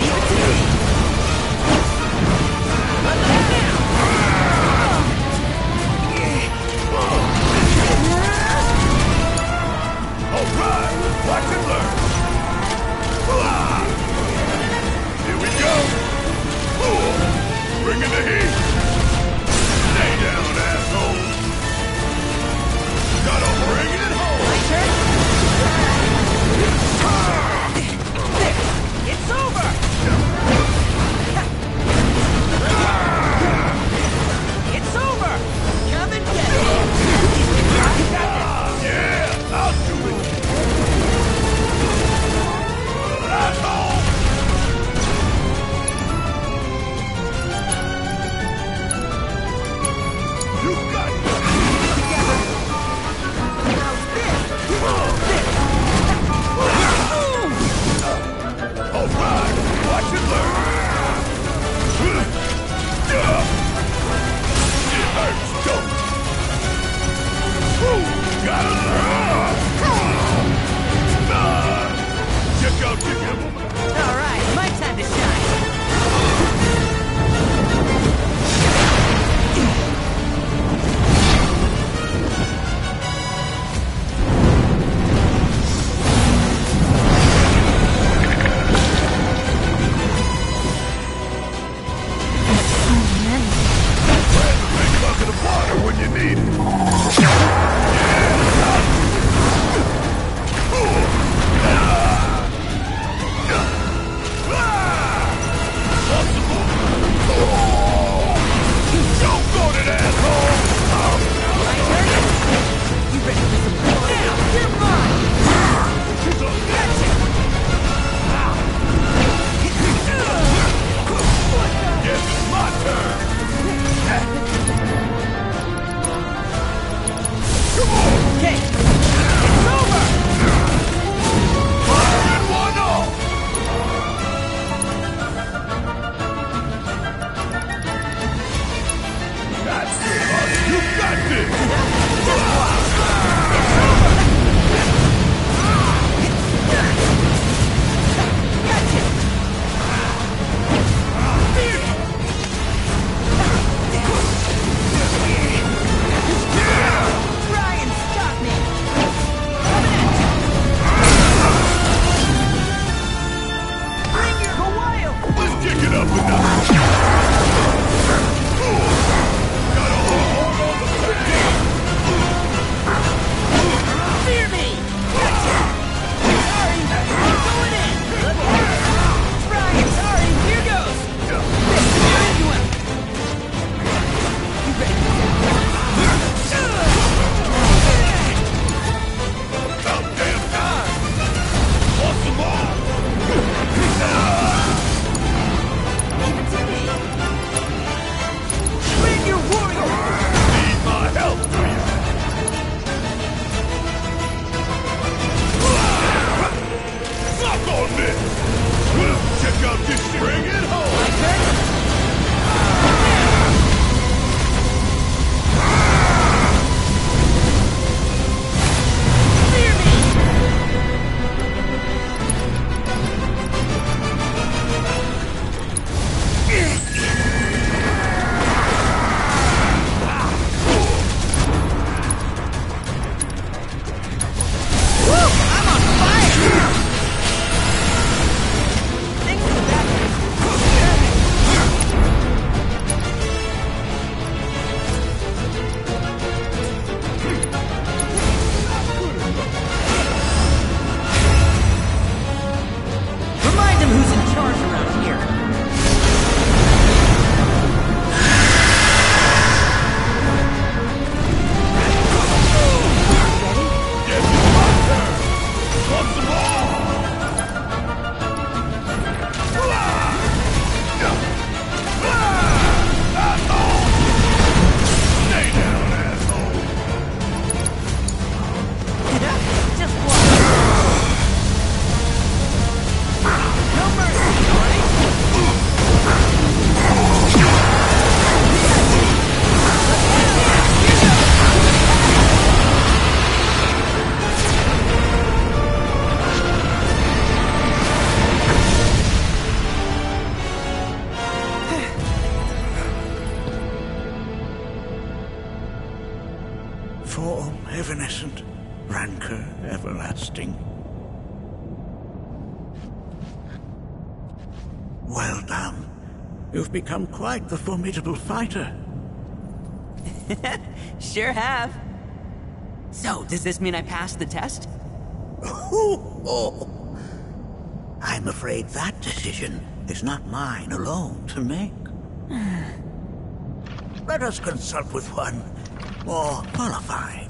Speaker 18: Alright, watch and learn. Here we go. Bring in the heat. Stay down, asshole. Gotta bring it home.
Speaker 15: My turn? There! It's over! It's over! Come and get it!
Speaker 18: Yeah, I'll do it. Asshole! You got it!
Speaker 15: Together! How's this?
Speaker 18: Alright, watch and learn. It hurts, don't it? Gotta learn. Check out the emblem.
Speaker 15: All right, my time to shine.
Speaker 18: Big bucket of water when you need it. Yeah,
Speaker 21: Form evanescent, rancor everlasting. Well done. You've become quite the formidable fighter.
Speaker 15: Sure have. So, does this mean I passed the test?
Speaker 21: I'm afraid that decision is not mine alone to make. Let us consult with one more qualified.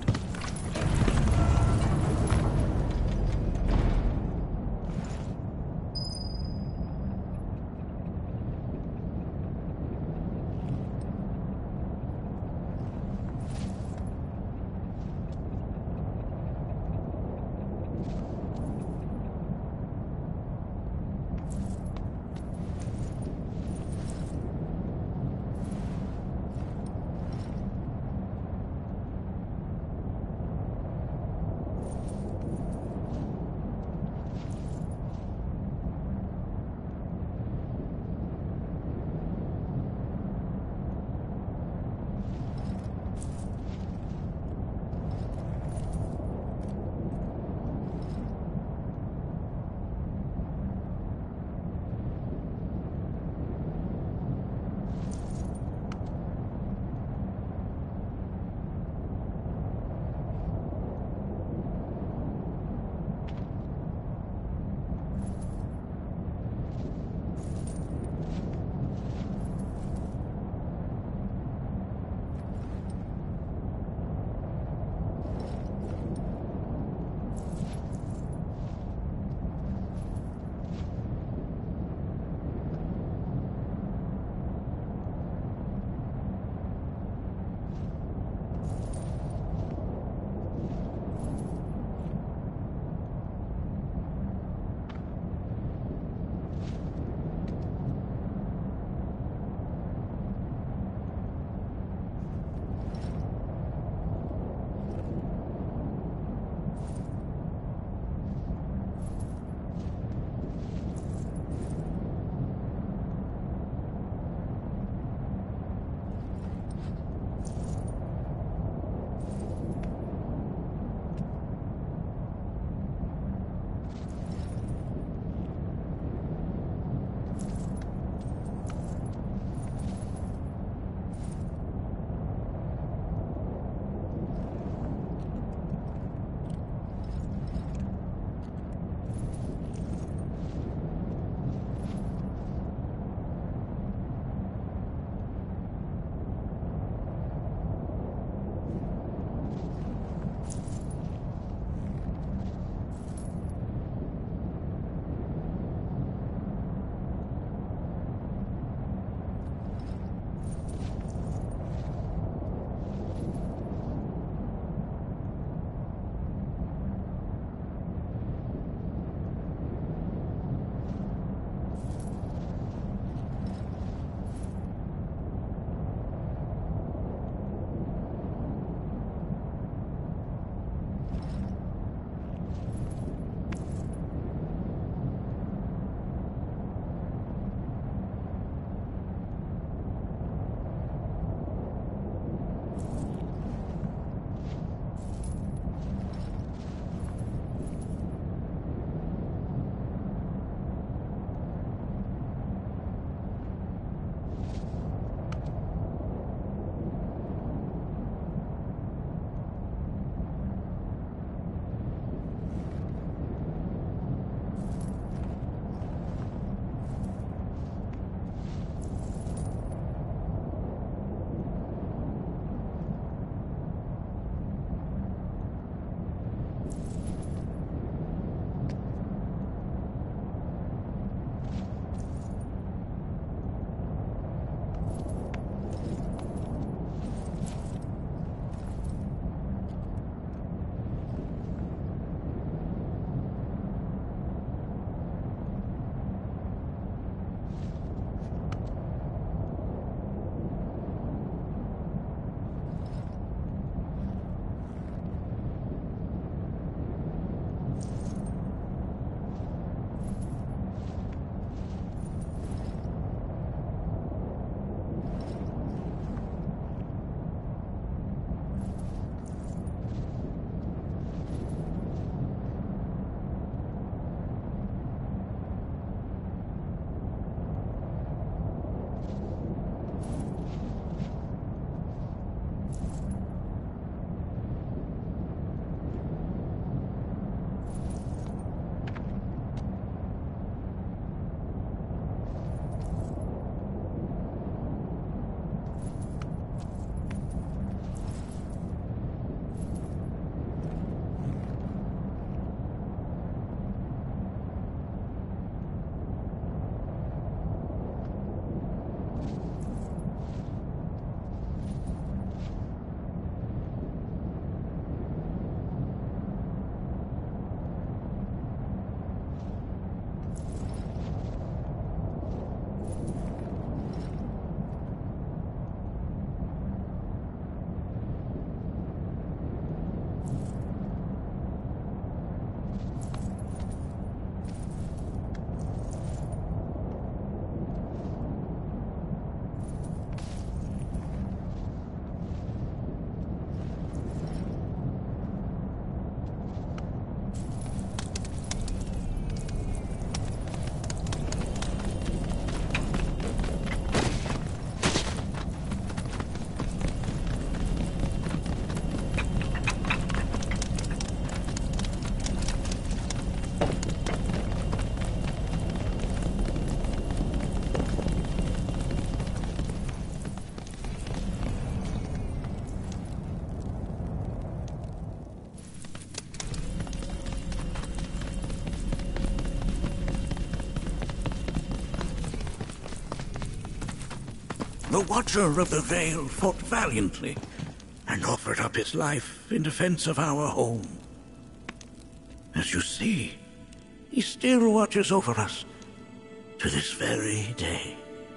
Speaker 21: the Watcher of the Vale fought valiantly and offered up his life in defense of our home. As you see, he still watches over us to this very day.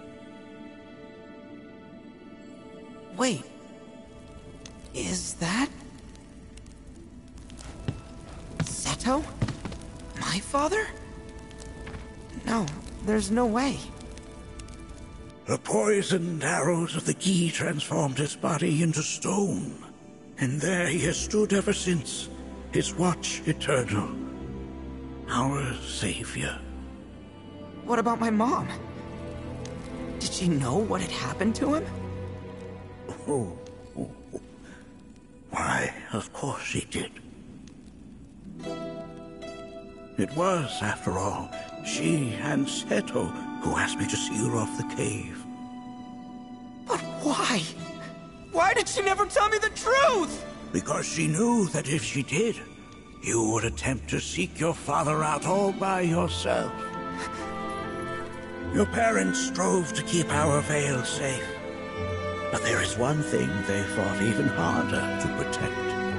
Speaker 8: Wait. Is that... Seto? My father? No, there's no way.
Speaker 21: The poisoned arrows of the Gi transformed his body into stone, and there he has stood ever since, his watch eternal. Our savior.
Speaker 8: What about my mom? Did she know what had happened to him?
Speaker 21: Oh. Why, of course she did. It was, after all, she and Seto who asked me to see her off the cave.
Speaker 8: But why? Why did she never tell me the truth?
Speaker 21: Because she knew that if she did, you would attempt to seek your father out all by yourself. Your parents strove to keep our Vale safe. But there is one thing they fought even harder to protect.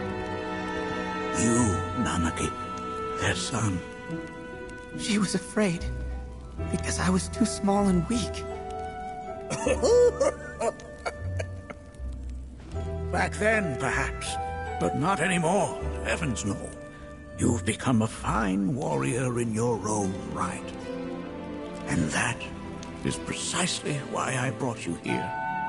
Speaker 21: You, Nanaki, their son.
Speaker 8: She was afraid, because I was too small and weak.
Speaker 21: Back then, perhaps, but not anymore, heavens no. You've become a fine warrior in your own right. And that is precisely why I brought you here.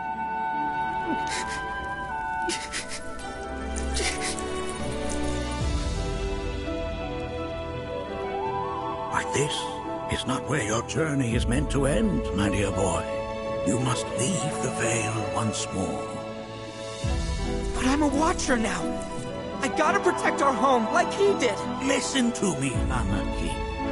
Speaker 21: But this is not where your journey is meant to end, my dear boy. You must leave the Vale once more.
Speaker 8: But I'm a Watcher now. I gotta protect our home, like he did.
Speaker 21: Listen to me, Nanaki.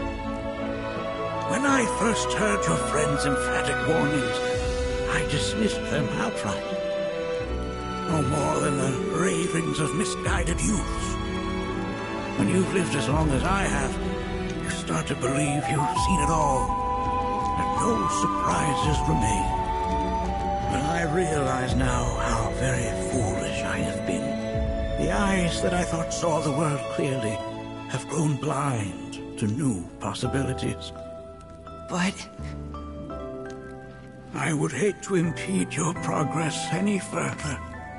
Speaker 21: When I first heard your friend's emphatic warnings, I dismissed them outright. No more than the ravings of misguided youths. When you've lived as long as I have, you start to believe you've seen it all, and no surprises remain. But I realize now how very foolish I have been. The eyes that I thought saw the world clearly have grown blind to new possibilities.
Speaker 8: But...
Speaker 21: I would hate to impede your progress any further.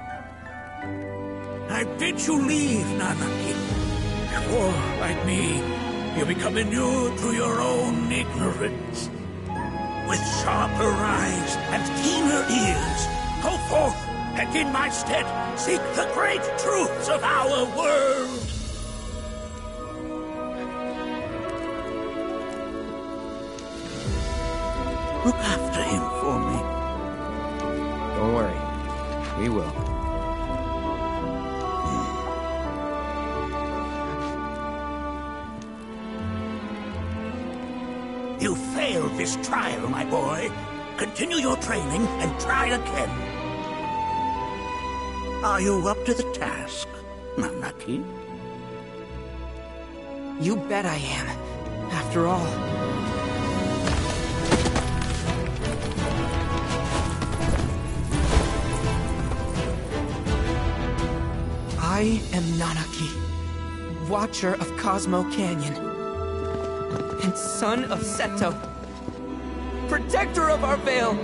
Speaker 21: I bid you leave, Nanaki, before, like me, you become inured to your own ignorance. With sharper eyes and keener ears, go forth and in my stead seek the great truths of our world. Look after him for me.
Speaker 16: Don't worry. We will.
Speaker 21: You failed this trial, my boy. Continue your training and try again. Are you up to the task, Nanaki?
Speaker 8: You bet I am. After all... I am Nanaki, Watcher of Cosmo Canyon, and son of Seto, protector of our Vale.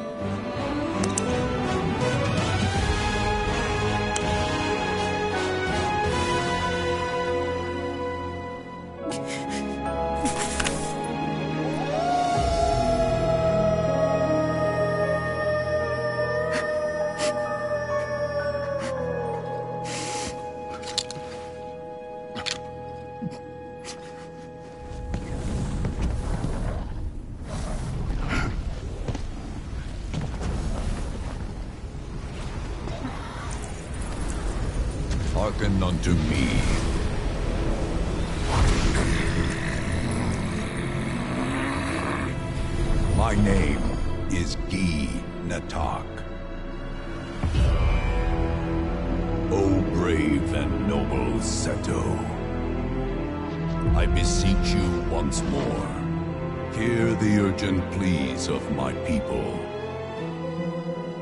Speaker 14: Hearken unto me. My name is Gi Natak. O brave and noble Seto, I beseech you once more, hear the urgent pleas of my people.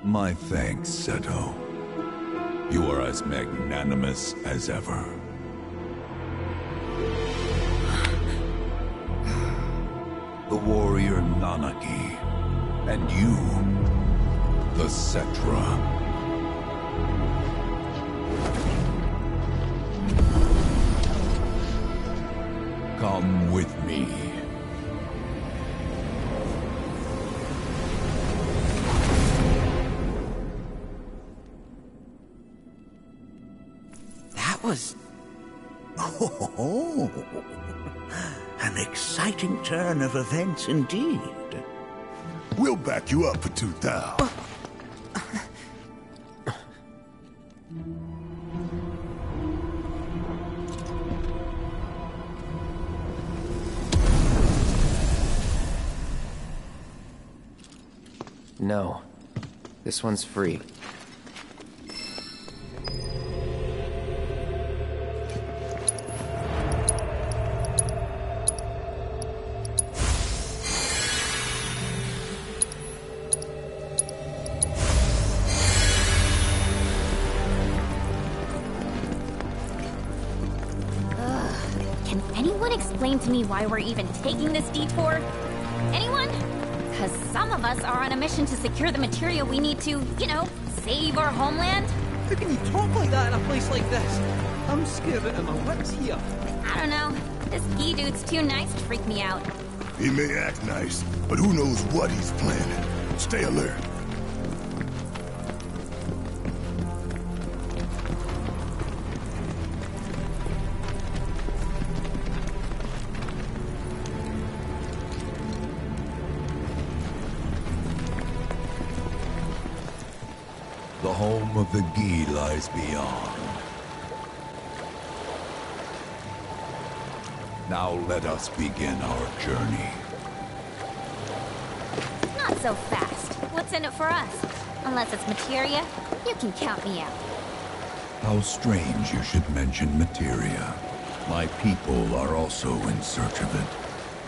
Speaker 18: My thanks, Seto. You are as magnanimous as ever. The warrior Nanaki, and you, the Cetra. Come with me.
Speaker 8: That was...
Speaker 19: Oh, an exciting turn of events indeed.
Speaker 18: We'll back you up for 2,000.
Speaker 16: No. This one's free.
Speaker 5: Can anyone explain to me why we're even taking this detour? Anyone? Because some of us are on a mission to secure the material we need to, you know, save our homeland.
Speaker 15: How can you talk like that in a place like this? I'm scared out of my wits here.
Speaker 5: I don't know. This Gi dude's too nice to freak me out.
Speaker 18: He may act nice, but who knows what he's planning. Stay alert. The home of the Gi lies beyond. Now let us begin our journey.
Speaker 5: Not so fast. What's in it for us? Unless it's materia, you can count me out.
Speaker 18: How strange you should mention materia. My people are also in search of it.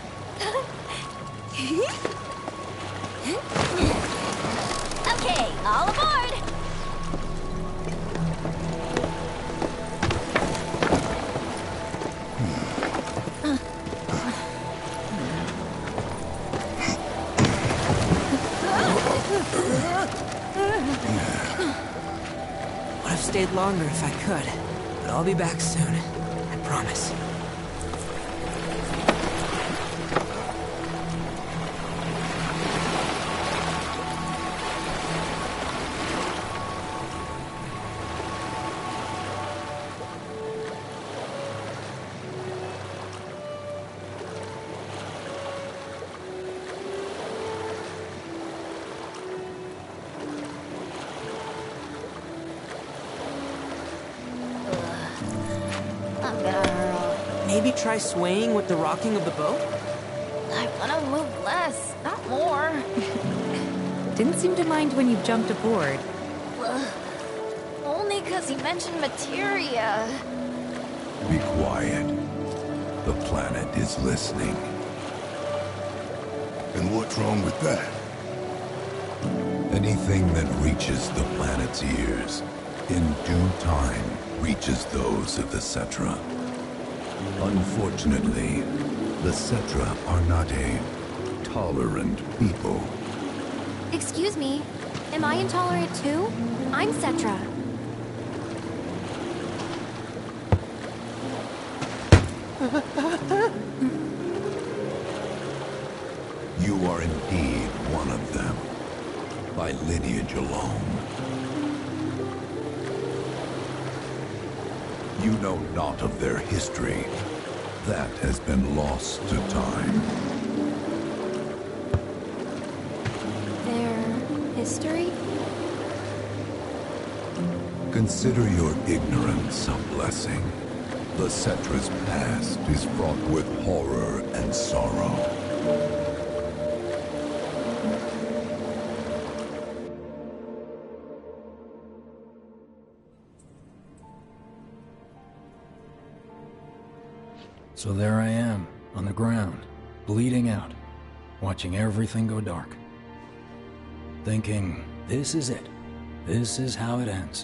Speaker 5: Okay, all aboard!
Speaker 8: Would have stayed longer if I could, but I'll be back soon. I promise. Maybe try swaying with the rocking of the boat?
Speaker 5: I want to move less, not more.
Speaker 10: Didn't seem to mind when you jumped aboard.
Speaker 5: Only because he mentioned materia.
Speaker 18: Be quiet. The planet is listening. And what's wrong with that? Anything that reaches the planet's ears, in due time, reaches those of the Cetra. Unfortunately, the Cetra are not a tolerant people.
Speaker 4: Excuse me, am I intolerant too? I'm Cetra.
Speaker 18: You are indeed one of them, by lineage alone. You know not of their history. That has been lost to time.
Speaker 4: Their history?
Speaker 18: Consider your ignorance a blessing. The Cetra's past is fraught with horror and sorrow.
Speaker 2: So there I am, on the ground, bleeding out, watching everything go dark. Thinking This is it. This is how it ends.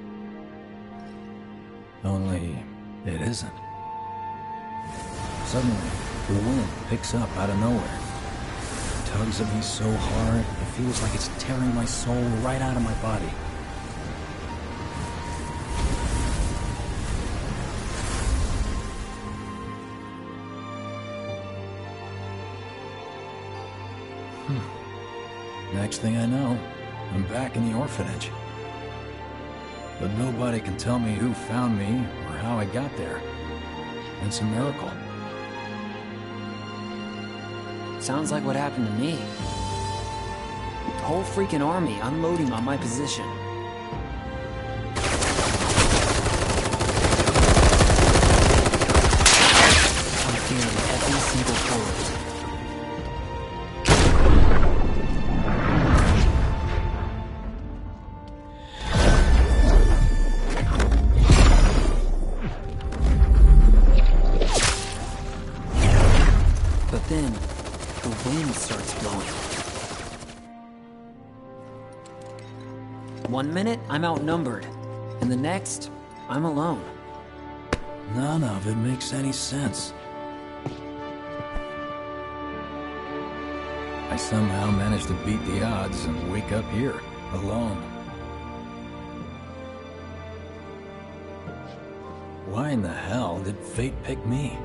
Speaker 2: Only, it isn't. Suddenly, the wind picks up out of nowhere. It tugs at me so hard, it feels like it's tearing my soul right out of my body. Next thing I know, I'm back in the orphanage. But nobody can tell me who found me or how I got there. It's a miracle.
Speaker 3: Sounds like what happened to me. Whole freaking army unloading on my position. I'm feeling every single bullet. But then, the wind starts blowing. 1 minute, I'm outnumbered. And the next, I'm alone.
Speaker 2: None of it makes any sense. I somehow managed to beat the odds and wake up here, alone. Why in the hell did fate pick me?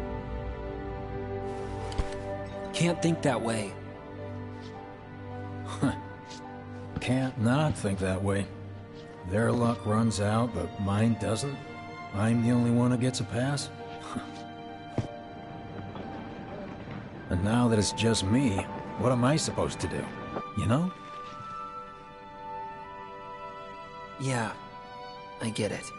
Speaker 3: Can't think that way.
Speaker 2: Can't not think that way. Their luck runs out, but mine doesn't. I'm the only one who gets a pass. And now that it's just me, what am I supposed to do? You know?
Speaker 3: Yeah, I get it.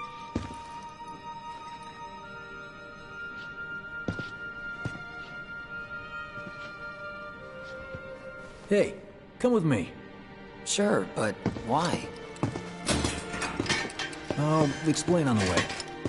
Speaker 2: Hey, come with me.
Speaker 3: Sure, but why?
Speaker 2: I'll explain on the way.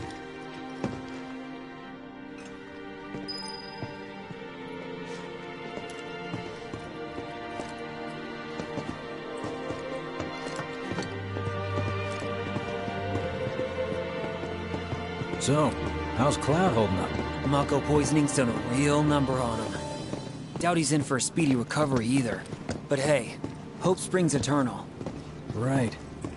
Speaker 2: So, how's Cloud holding up?
Speaker 3: Mako poisoning's done a real number on him. Doubt he's in for a speedy recovery either. But hey, hope springs eternal.
Speaker 2: Right.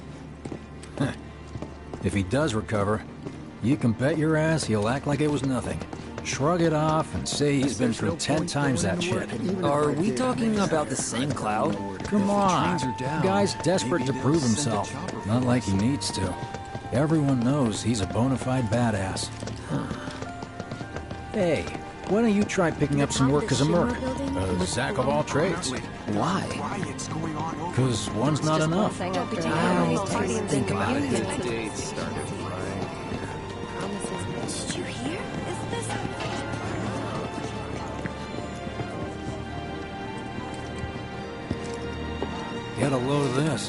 Speaker 2: If he does recover, you can bet your ass he'll act like it was nothing. Shrug it off and say he's been through 10 times that shit.
Speaker 3: Are we talking about the same Cloud?
Speaker 2: Come on. The guy's desperate to prove himself. Not like he needs to. Everyone knows he's a bona fide badass. Hey, why don't you try picking up some work as a merc? A jack of all trades.
Speaker 3: Why?
Speaker 2: Because one's not enough.
Speaker 3: I'll think about it.
Speaker 4: Did you hear? Is this...
Speaker 2: Get a load of this.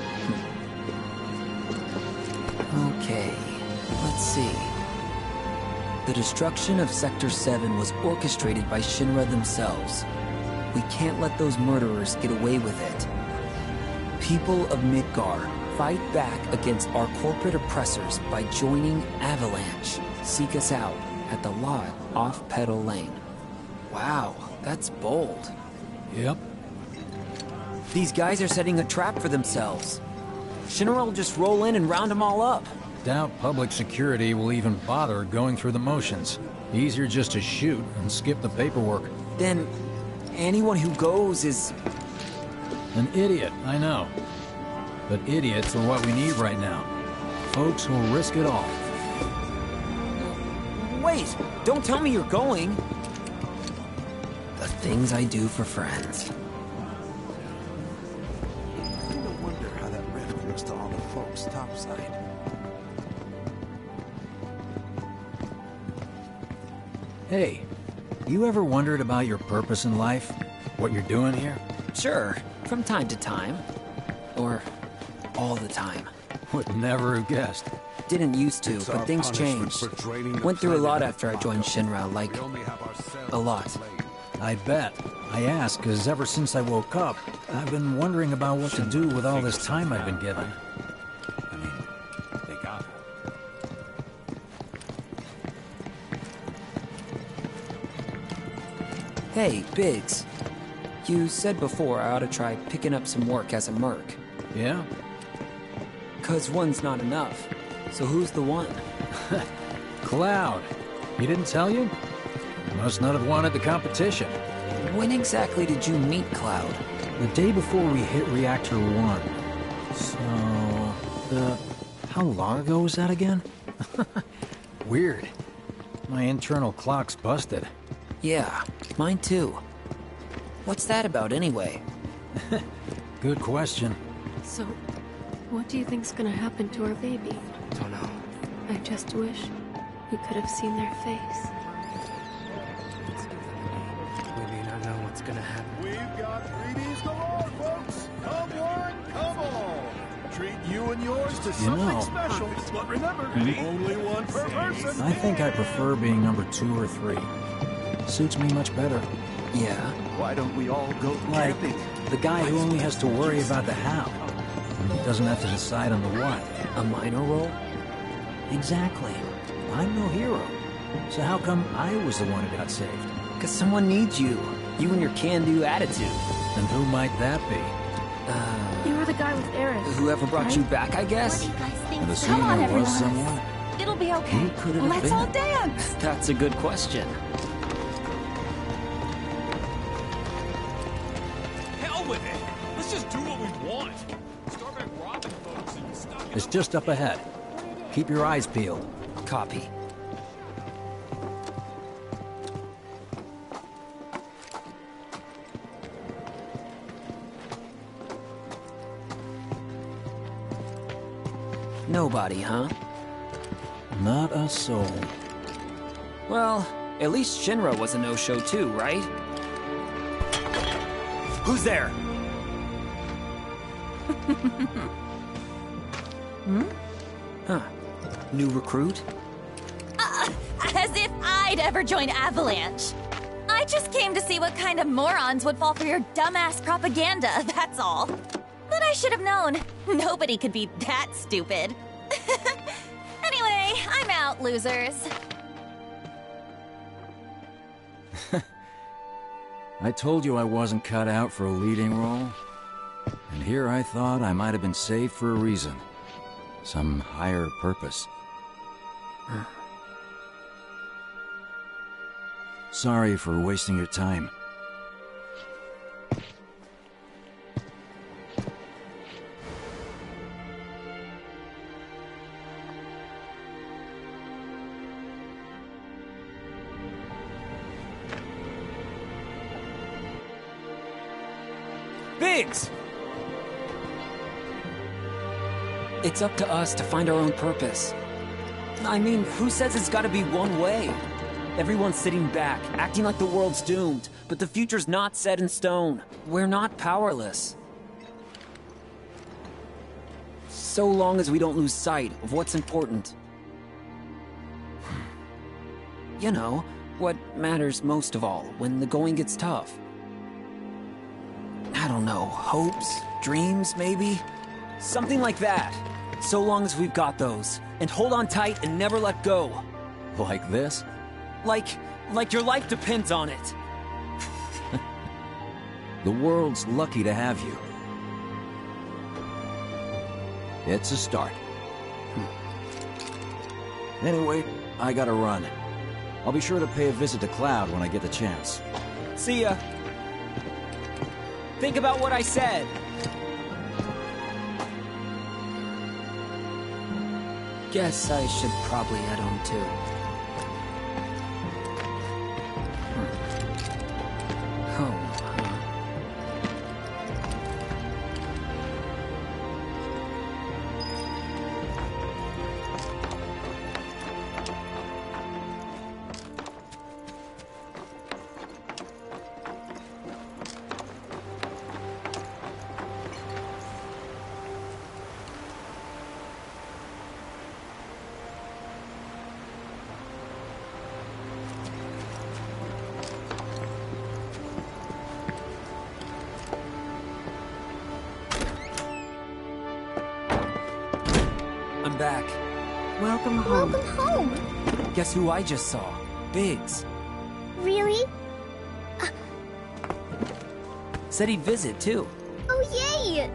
Speaker 3: Okay, let's see. The destruction of Sector 7 was orchestrated by Shinra themselves. We can't let those murderers get away with it. People of Midgar, fight back against our corporate oppressors by joining Avalanche. Seek us out at the lot off Petal Lane. Wow, that's bold.
Speaker 2: Yep.
Speaker 3: These guys are setting a trap for themselves. Shinra will just roll in and round them all up.
Speaker 2: Doubt public security will even bother going through the motions. Easier just to shoot and skip the paperwork.
Speaker 3: Then, anyone who goes is...
Speaker 2: An idiot, I know. But idiots are what we need right now. Folks who'll risk it all.
Speaker 3: Wait! Don't tell me you're going! The things I do for friends.
Speaker 11: No wonder how that rift looks to all the folks topside.
Speaker 2: Hey, you ever wondered about your purpose in life? What you're doing here?
Speaker 3: Sure, from time to time. Or all the time.
Speaker 2: Would never have guessed.
Speaker 3: Didn't used to, but things changed. Went through a lot after I joined Shinra, like... a lot.
Speaker 2: I bet. I ask because ever since I woke up, I've been wondering about what to do with all this time I've been given.
Speaker 14: I mean, they got her.
Speaker 3: Hey, Biggs. You said before I ought to try picking up some work as a merc.
Speaker 2: Yeah?
Speaker 3: 'Cause one's not enough. So who's the one?
Speaker 2: Cloud. He didn't tell you? Must not have wanted the competition.
Speaker 3: When exactly did you meet Cloud?
Speaker 2: The day before we hit Reactor 1. So... how long ago was that again? Weird. My internal clock's busted.
Speaker 3: Yeah, mine too. What's that about anyway?
Speaker 2: Good question.
Speaker 4: So, what do you think's gonna happen to our baby?
Speaker 3: Don't know.
Speaker 4: I just wish you could have seen their face.
Speaker 8: We may not know what's gonna happen.
Speaker 18: We've got freebies galore, folks! Come one, come all! Treat you and yours to something special. But remember, only one per person.
Speaker 2: I think I prefer being number 2 or 3. Suits me much better.
Speaker 3: Yeah?
Speaker 17: Why don't we all go
Speaker 2: Like,
Speaker 17: camping?
Speaker 2: the guy who only has to worry about the how. He doesn't have to decide on the what.
Speaker 3: A minor role?
Speaker 2: Exactly. I'm no hero. So how come I was the one who got saved?
Speaker 3: 'Cause someone needs you. You and your can-do attitude.
Speaker 2: And who might that be?
Speaker 4: You were the guy with Eris.
Speaker 3: Whoever brought you back, I guess?
Speaker 5: What do you guys think?
Speaker 2: And
Speaker 5: Come
Speaker 2: assuming
Speaker 5: on,
Speaker 2: there was
Speaker 5: everyone.
Speaker 2: someone?
Speaker 5: It'll be okay.
Speaker 2: Who could it have
Speaker 5: Let's
Speaker 2: been?
Speaker 5: all dance.
Speaker 3: That's a good question.
Speaker 13: Hell with it! Let's just do what we want. Start by robbing folks and stuff.
Speaker 2: It's just up ahead. Keep your eyes peeled.
Speaker 3: Copy. Nobody, huh?
Speaker 2: Not a soul.
Speaker 3: Well, at least Shinra was a no-show too, right? Who's there? Huh. New recruit?
Speaker 5: As if I'd ever join Avalanche. I just came to see what kind of morons would fall for your dumbass propaganda, that's all. But I should have known. Nobody could be that stupid. Anyway, I'm out, losers.
Speaker 2: I told you I wasn't cut out for a leading role. And here I thought I might have been saved for a reason. Some higher purpose. Sorry for wasting your time.
Speaker 3: Biggs! It's up to us to find our own purpose. I mean, who says it's gotta be one way? Everyone's sitting back, acting like the world's doomed, but the future's not set in stone. We're not powerless. So long as we don't lose sight of what's important. You know, what matters most of all when the going gets tough. I don't know, hopes, dreams, maybe? Something like that. So long as we've got those. And hold on tight and never let go.
Speaker 2: Like this?
Speaker 3: Like your life depends on it.
Speaker 2: The world's lucky to have you. It's a start. Anyway, I gotta run. I'll be sure to pay a visit to Cloud when I get the chance.
Speaker 3: See ya. Think about what I said. Guess I should probably head home too. Home, huh? I'm back.
Speaker 6: Welcome home.
Speaker 9: Welcome home!
Speaker 3: Guess who I just saw? Biggs.
Speaker 9: Really?
Speaker 3: Said he'd visit, too.
Speaker 9: Oh, yay!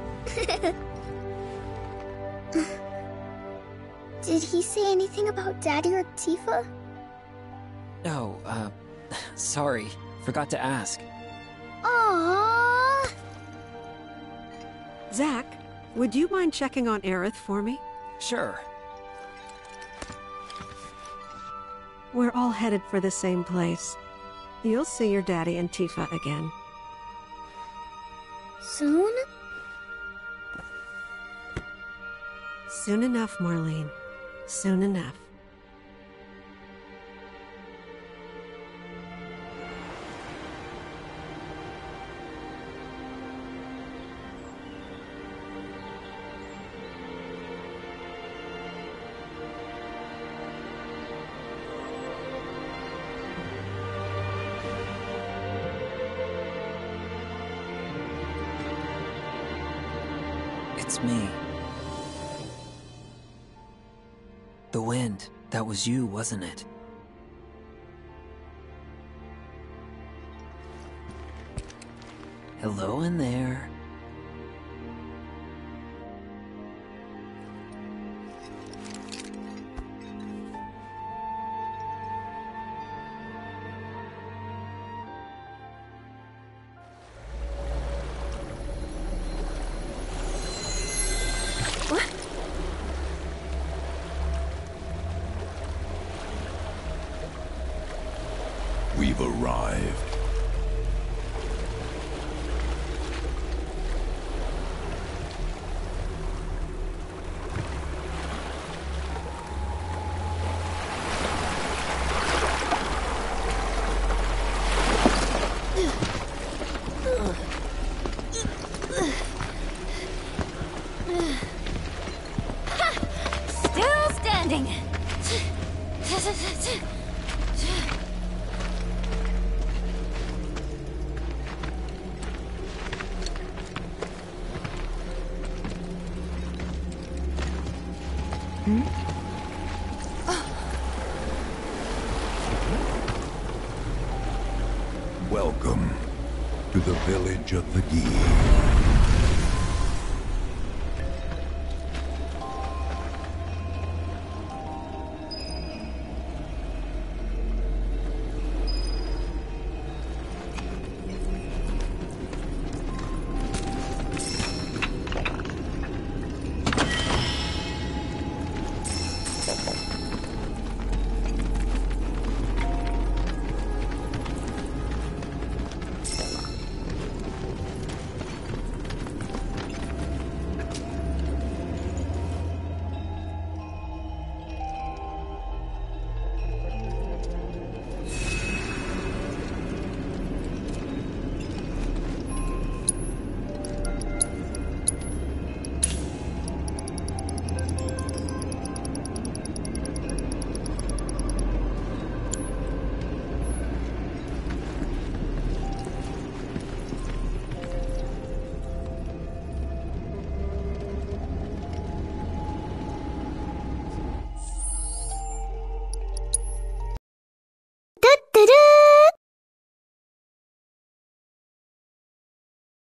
Speaker 9: Did he say anything about Daddy or Tifa?
Speaker 3: Oh, sorry. Forgot to ask.
Speaker 9: Aww!
Speaker 6: Zack, would you mind checking on Aerith for me?
Speaker 3: Sure.
Speaker 6: We're all headed for the same place. You'll see your daddy and Tifa again.
Speaker 9: Soon?
Speaker 6: Soon enough, Marlene. Soon enough.
Speaker 3: It's me. The wind. That was you, wasn't it? Hello in there.
Speaker 18: We've arrived.
Speaker 5: Still standing.
Speaker 18: Welcome to the village of the Gi.
Speaker 9: Da-da-da!